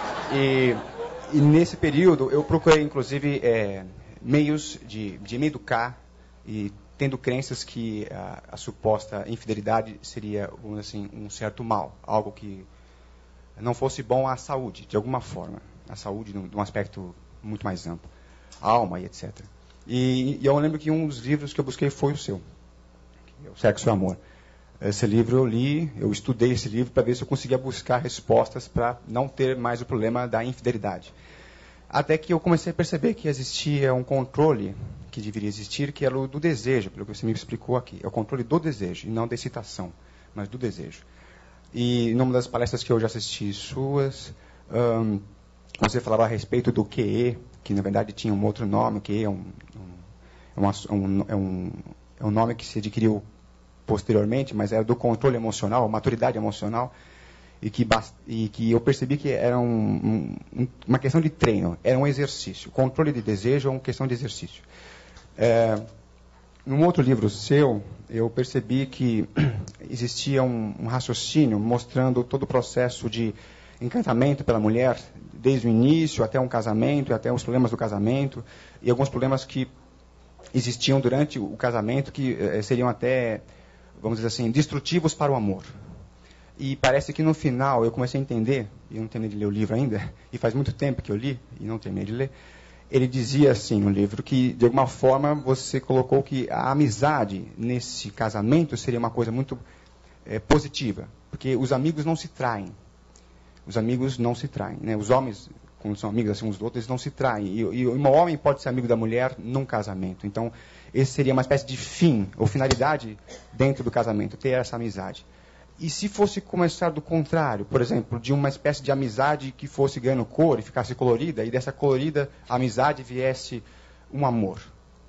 E, e nesse período, eu procurei, inclusive, é, meios de, de me educar e tendo crenças que a, a suposta infidelidade seria, vamos dizer assim, um certo mal. Algo que não fosse bom à saúde, de alguma forma. A saúde, de um aspecto muito mais amplo. A alma e etcétera. E, e eu lembro que um dos livros que eu busquei foi o seu. O Sexo e o Amor. Esse livro eu li, eu estudei esse livro para ver se eu conseguia buscar respostas para não ter mais o problema da infidelidade. Até que eu comecei a perceber que existia um controle que deveria existir, que era o do desejo, pelo que você me explicou aqui. É o controle do desejo, e não da excitação, mas do desejo. E numa das palestras que eu já assisti suas, hum, você falava a respeito do Q E, que na verdade tinha um outro nome, que é um, um, um, é um, é um nome que se adquiriu posteriormente, mas era do controle emocional, maturidade emocional, e que, e que eu percebi que era um, um, uma questão de treino, era um exercício. Controle de desejo é uma questão de exercício. É, num outro livro seu, eu percebi que existia um, um raciocínio mostrando todo o processo de encantamento pela mulher, desde o início até um casamento, até os problemas do casamento, e alguns problemas que existiam durante o casamento, que eh, seriam até, vamos dizer assim, destrutivos para o amor. E parece que no final eu comecei a entender, e eu não terminei de ler o livro ainda, e faz muito tempo que eu li, e não terminei de ler, ele dizia assim no livro, que de alguma forma você colocou que a amizade nesse casamento seria uma coisa muito eh, positiva, porque os amigos não se traem. Os amigos não se traem, né? Os homens, quando são amigos assim uns dos outros, eles não se traem. E, e um homem pode ser amigo da mulher num casamento. Então, esse seria uma espécie de fim, ou finalidade dentro do casamento, ter essa amizade. E se fosse começar do contrário, por exemplo, de uma espécie de amizade que fosse ganhando cor e ficasse colorida, e dessa colorida amizade viesse um amor.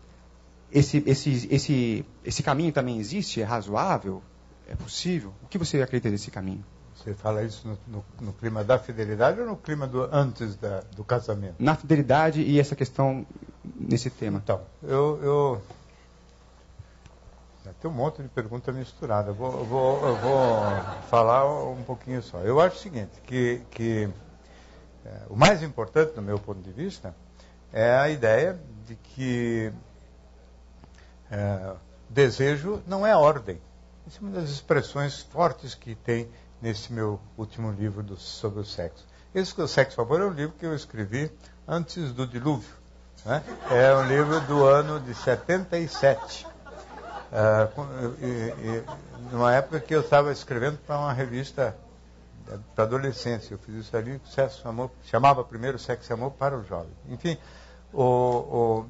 Esse, esse, esse, esse caminho também existe? É razoável? É possível? O que você acredita desse caminho? Você fala isso no, no, no clima da fidelidade ou no clima do antes da, do casamento? Na fidelidade e essa questão nesse tema. Então, eu, eu tem um monte de pergunta misturada. Eu vou, eu vou, eu vou falar um pouquinho só. Eu acho o seguinte, que, que é, o mais importante, do meu ponto de vista, é a ideia de que é, desejo não é ordem. Essa é uma das expressões fortes que tem nesse meu último livro do, sobre o sexo. Esse O Sexo e o Amor é um livro que eu escrevi antes do dilúvio. Né? É um livro do ano de setenta e sete. Uh, e, e, numa época que eu estava escrevendo para uma revista para adolescência. Eu fiz isso ali, Sexo e Amor, chamava primeiro Sexo e Amor para o Jovem. Enfim, o... o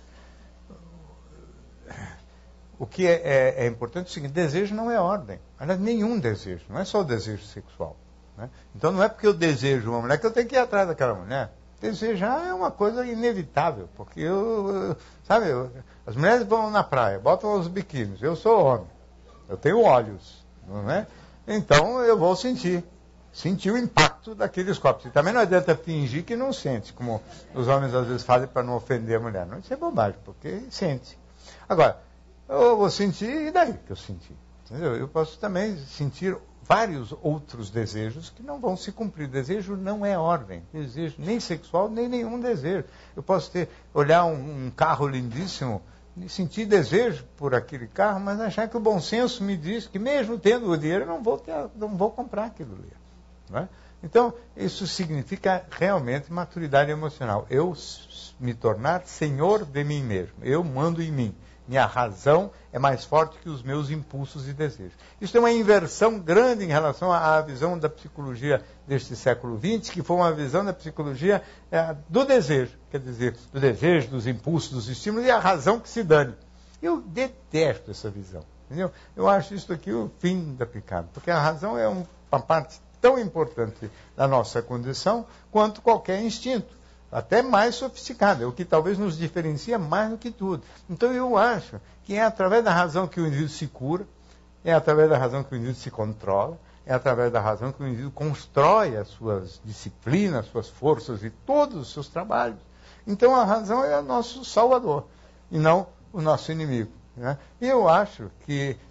O que é, é, é importante é o seguinte, desejo não é ordem. Aliás, nenhum desejo, não é só o desejo sexual. Né? Então não é porque eu desejo uma mulher que eu tenho que ir atrás daquela mulher. Desejar é uma coisa inevitável, porque eu, eu sabe, eu, as mulheres vão na praia, botam os biquínis, eu sou homem, eu tenho olhos, não é? Então eu vou sentir, sentir o impacto daqueles corpos. E também não adianta fingir que não sente, como os homens às vezes fazem para não ofender a mulher. Não, isso é bobagem, porque sente. Agora, eu vou sentir, e daí que eu senti? Entendeu? Eu posso também sentir vários outros desejos que não vão se cumprir. Desejo não é ordem. Desejo nem sexual, nem nenhum desejo. Eu posso ter, olhar um, um carro lindíssimo e sentir desejo por aquele carro, mas achar que o bom senso me diz que mesmo tendo o dinheiro, eu não vou, ter, não vou comprar aquilo ali. Não é? Então, isso significa realmente maturidade emocional. Eu me tornar senhor de mim mesmo. Eu mando em mim. Minha razão é mais forte que os meus impulsos e desejos. Isso é uma inversão grande em relação à visão da psicologia deste século vinte, que foi uma visão da psicologia é, do desejo. Quer dizer, do desejo, dos impulsos, dos estímulos, e a razão que se dane. Eu detesto essa visão. Entendeu? Eu acho isso aqui o fim da picada, porque a razão é um, uma parte tão importante da nossa condição quanto qualquer instinto. Até mais sofisticado, é o que talvez nos diferencia mais do que tudo. Então eu acho que é através da razão que o indivíduo se cura, é através da razão que o indivíduo se controla, é através da razão que o indivíduo constrói as suas disciplinas, as suas forças e todos os seus trabalhos. Então a razão é o nosso salvador, e não o nosso inimigo. Né? E eu acho que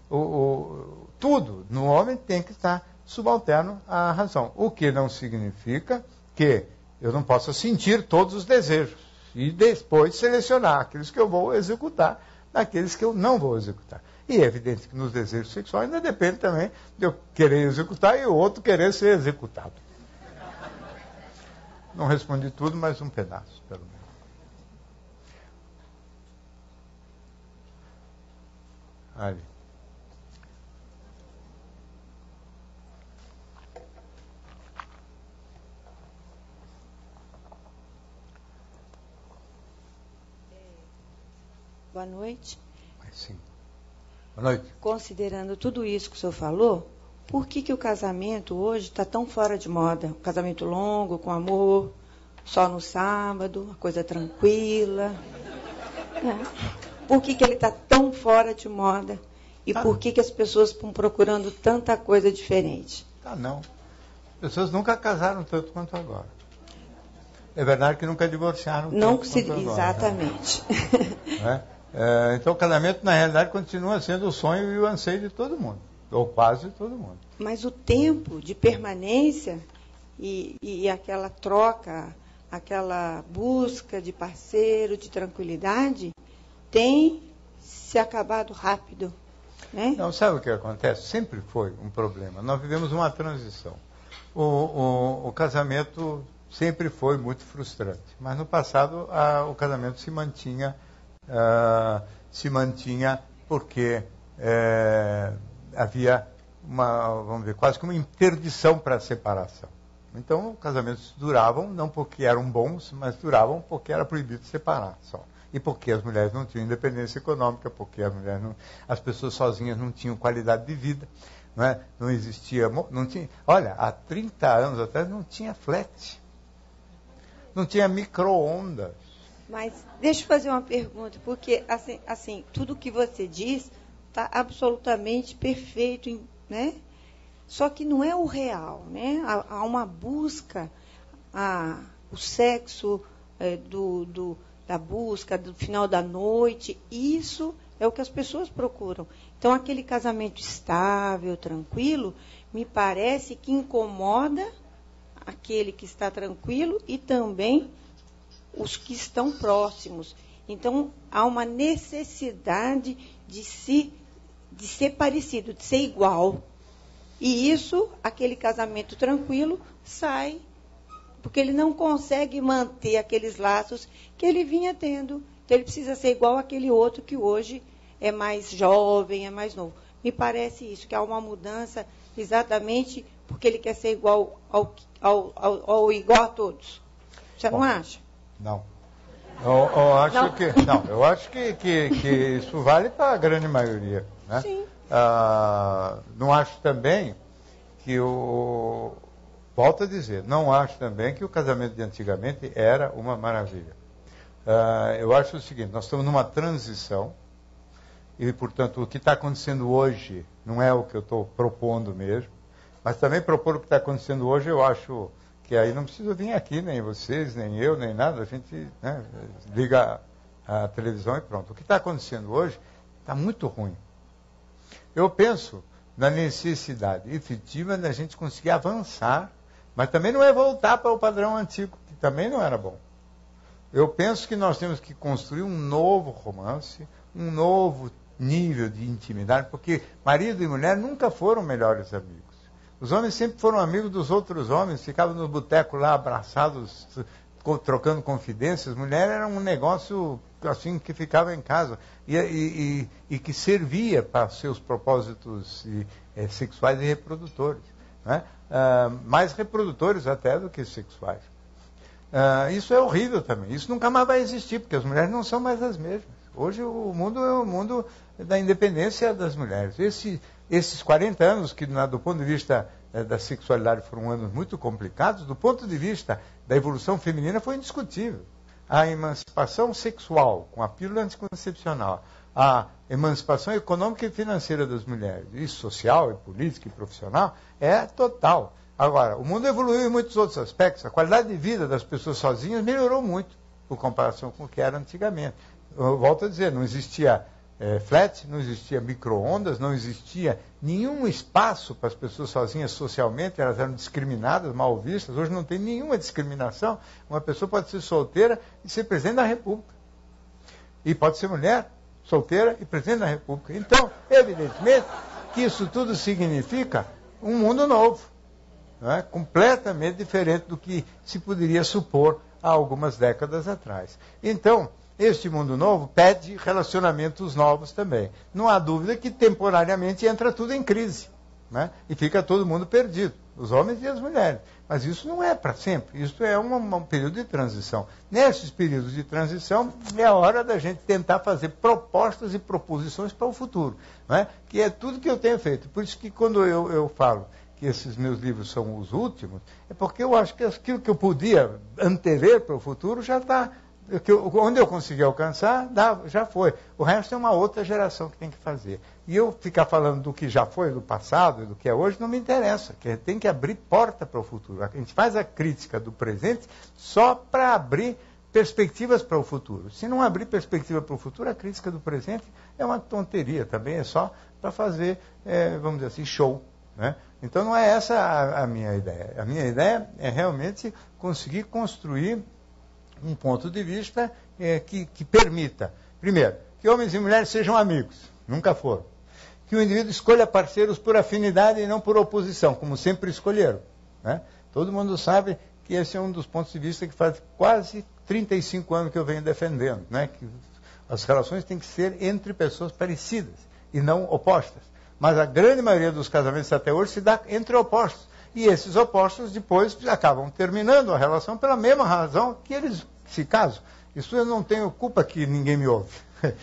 o, o, tudo no homem tem que estar subalterno à razão. O que não significa que eu não possa sentir todos os desejos e depois selecionar aqueles que eu vou executar daqueles que eu não vou executar. E é evidente que nos desejos sexuais ainda depende também de eu querer executar e o outro querer ser executado. Não respondi tudo, mas um pedaço, pelo menos. Ali. Boa noite. Sim. Boa noite. Considerando tudo isso que o senhor falou, por que, que o casamento hoje está tão fora de moda? Um casamento longo, com amor, só no sábado, uma coisa tranquila. É. Por que, que ele está tão fora de moda? E ah, por que, que as pessoas estão procurando tanta coisa diferente? Ah, não. As pessoas nunca casaram tanto quanto agora. É verdade que nunca divorciaram não tanto se, quanto agora. Exatamente. Né? É, então o casamento, na realidade, continua sendo o sonho e o anseio de todo mundo. Ou quase todo mundo. Mas o tempo de permanência e, e aquela troca, aquela busca de parceiro, de tranquilidade, tem se acabado rápido. Né? Não, sabe o que acontece? Sempre foi um problema. Nós vivemos uma transição. O, o, o casamento sempre foi muito frustrante. Mas no passado a, o casamento se mantinha, uh, se mantinha porque é, havia uma, vamos ver, quase que uma interdição para a separação. Então, os casamentos duravam, não porque eram bons, mas duravam porque era proibido separar só. E porque as mulheres não tinham independência econômica, porque as, mulheres não, as pessoas sozinhas não tinham qualidade de vida, não, é? Não existia... Não tinha, olha, há trinta anos atrás não tinha flat, não tinha micro-ondas. Mas deixa eu fazer uma pergunta, porque assim, assim tudo que você diz está absolutamente perfeito, né? Só que não é o real, né? Há, há uma busca, a, o sexo é, do, do, da busca, do final da noite, isso é o que as pessoas procuram. Então, aquele casamento estável, tranquilo, me parece que incomoda aquele que está tranquilo e também os que estão próximos. Então, há uma necessidade de, se, de ser parecido, de ser igual. E isso, aquele casamento tranquilo, sai, porque ele não consegue manter aqueles laços que ele vinha tendo. Então, ele precisa ser igual àquele outro que hoje é mais jovem, é mais novo. Me parece isso, que há uma mudança exatamente porque ele quer ser igual ao, ao, ao, ao igual a todos. Você não Bom, acha? Não. Eu, eu acho não. que não. Eu acho que, que, que isso vale para a grande maioria, né? Sim. Ah, não acho também que o... Volto a dizer, não acho também que o casamento de antigamente era uma maravilha. Ah, eu acho o seguinte, nós estamos numa transição e, portanto, o que está acontecendo hoje não é o que eu estou propondo mesmo, mas também propor o que está acontecendo hoje, eu acho que aí não precisa vir aqui, nem vocês, nem eu, nem nada, a gente, né, liga a televisão e pronto. O que está acontecendo hoje está muito ruim. Eu penso na necessidade efetiva da gente conseguir avançar, mas também não é voltar para o padrão antigo, que também não era bom. Eu penso que nós temos que construir um novo romance, um novo nível de intimidade, porque marido e mulher nunca foram melhores amigos. Os homens sempre foram amigos dos outros homens, ficavam no boteco lá abraçados, trocando confidências. Mulher era um negócio assim que ficava em casa e, e, e, e que servia para seus propósitos e, é, sexuais e reprodutores, né? Ah, mais reprodutores até do que sexuais. Ah, isso é horrível também. Isso nunca mais vai existir, porque as mulheres não são mais as mesmas. Hoje o mundo é o mundo da independência das mulheres. Esse, esses quarenta anos, que do ponto de vista eh, da sexualidade foram anos muito complicados, do ponto de vista da evolução feminina foi indiscutível. A emancipação sexual, com a pílula anticoncepcional, a emancipação econômica e financeira das mulheres, e social, e política, e profissional, é total. Agora, o mundo evoluiu em muitos outros aspectos. A qualidade de vida das pessoas sozinhas melhorou muito, por comparação com o que era antigamente. Eu volto a dizer, não existia é, flat, não existia micro-ondas, não existia nenhum espaço para as pessoas sozinhas socialmente, elas eram discriminadas, mal vistas. Hoje não tem nenhuma discriminação. Uma pessoa pode ser solteira e ser presidente da República. E pode ser mulher, solteira e presidente da República. Então, evidentemente, que isso tudo significa um mundo novo, não é? Completamente diferente do que se poderia supor há algumas décadas atrás. Então, este mundo novo pede relacionamentos novos também. Não há dúvida que temporariamente entra tudo em crise, né? E fica todo mundo perdido, os homens e as mulheres. Mas isso não é para sempre, isso é um, um período de transição. Nesses períodos de transição é a hora da gente tentar fazer propostas e proposições para o futuro, né? Que é tudo que eu tenho feito. Por isso que quando eu, eu falo que esses meus livros são os últimos, é porque eu acho que aquilo que eu podia antever para o futuro já está... Que eu, onde eu consegui alcançar, dá, já foi. O resto é uma outra geração que tem que fazer. E eu ficar falando do que já foi, do passado e do que é hoje, não me interessa. Que tem que abrir porta para o futuro. A gente faz a crítica do presente só para abrir perspectivas para o futuro. Se não abrir perspectiva para o futuro, a crítica do presente é uma tonteria também, é só para fazer, é, vamos dizer assim, show, né? Então não é essa a, a minha ideia. A minha ideia é realmente conseguir construir um ponto de vista é, que, que permita, primeiro, que homens e mulheres sejam amigos, nunca foram. Que o indivíduo escolha parceiros por afinidade e não por oposição, como sempre escolheram, né? Todo mundo sabe que esse é um dos pontos de vista que faz quase trinta e cinco anos que eu venho defendendo, né? Que as relações têm que ser entre pessoas parecidas e não opostas. Mas a grande maioria dos casamentos até hoje se dá entre opostos. E esses opostos depois acabam terminando a relação pela mesma razão que eles se casam. Isso eu não tenho culpa que ninguém me ouve.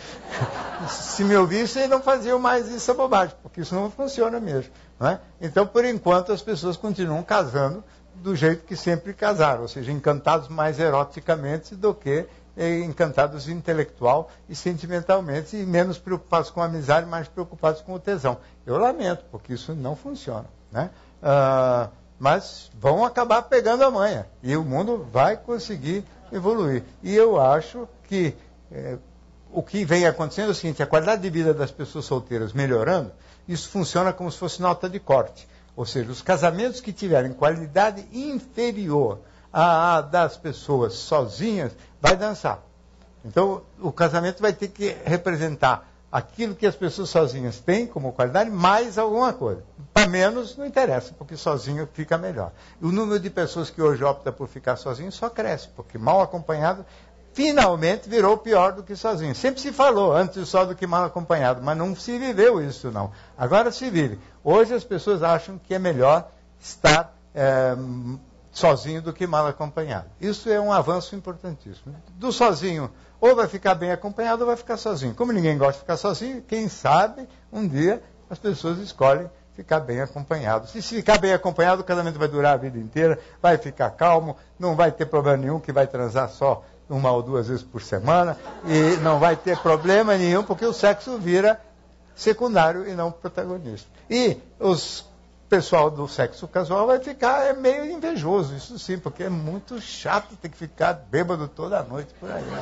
Se me ouvissem, não faziam mais essa bobagem, porque isso não funciona mesmo, não é? Então, por enquanto, as pessoas continuam casando do jeito que sempre casaram, ou seja, encantados mais eroticamente do que eh, encantados intelectual e sentimentalmente, e menos preocupados com a amizade, mais preocupados com o tesão. Eu lamento, porque isso não funciona, né? Ah, mas vão acabar pegando a manha e o mundo vai conseguir evoluir. E eu acho que eh, o que vem acontecendo é o seguinte: a qualidade de vida das pessoas solteiras melhorando, isso funciona como se fosse nota de corte. Ou seja, os casamentos que tiverem qualidade inferior à das pessoas sozinhas, vai dançar. Então, o casamento vai ter que representar aquilo que as pessoas sozinhas têm como qualidade, mais alguma coisa. Para menos, não interessa, porque sozinho fica melhor. E o número de pessoas que hoje opta por ficar sozinho só cresce, porque mal acompanhado, finalmente virou pior do que sozinho. Sempre se falou, antes só do que mal acompanhado, mas não se viveu isso, não. Agora se vive. Hoje as pessoas acham que é melhor estar é, sozinho do que mal acompanhado. Isso é um avanço importantíssimo. Do sozinho, ou vai ficar bem acompanhado ou vai ficar sozinho. Como ninguém gosta de ficar sozinho, quem sabe um dia as pessoas escolhem ficar bem acompanhado. Se ficar bem acompanhado, o casamento vai durar a vida inteira, vai ficar calmo, não vai ter problema nenhum, que vai transar só uma ou duas vezes por semana, e não vai ter problema nenhum, porque o sexo vira secundário e não protagonista. E os pessoal do sexo casual vai ficar é meio invejoso, isso sim, porque é muito chato ter que ficar bêbado toda a noite por aí.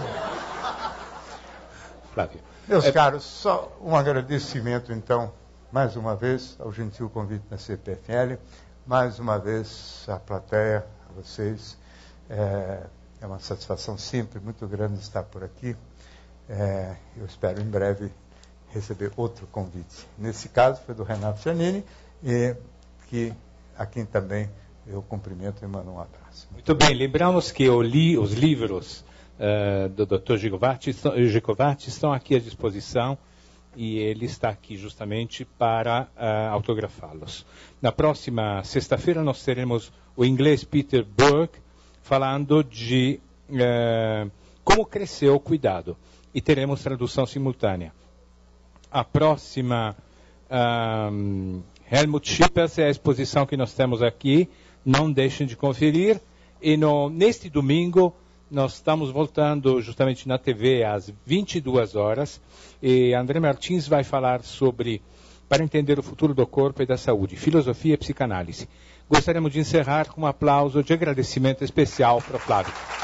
Flávio. Meus é... caros, só um agradecimento, então, mais uma vez, ao gentil convite da C P F L, mais uma vez à plateia, a vocês. É, é uma satisfação sempre muito grande estar por aqui. É, eu espero em breve receber outro convite. Nesse caso foi do Renato Giannini, e que a quem também eu cumprimento e mando um abraço. Muito bem, lembramos que li, os livros uh, do doutor Gicovati estão, Gicovati estão aqui à disposição e ele está aqui justamente para uh, autografá-los. Na próxima sexta-feira nós teremos o inglês Peter Burke falando de uh, como cresceu o cuidado e teremos tradução simultânea. A próxima... Um, Helmut Schippers é a exposição que nós temos aqui, não deixem de conferir. E no, neste domingo, nós estamos voltando justamente na T V às vinte e duas horas, e André Martins vai falar sobre, para entender o futuro do corpo e da saúde, filosofia e psicanálise. Gostaríamos de encerrar com um aplauso de agradecimento especial para o Flávio.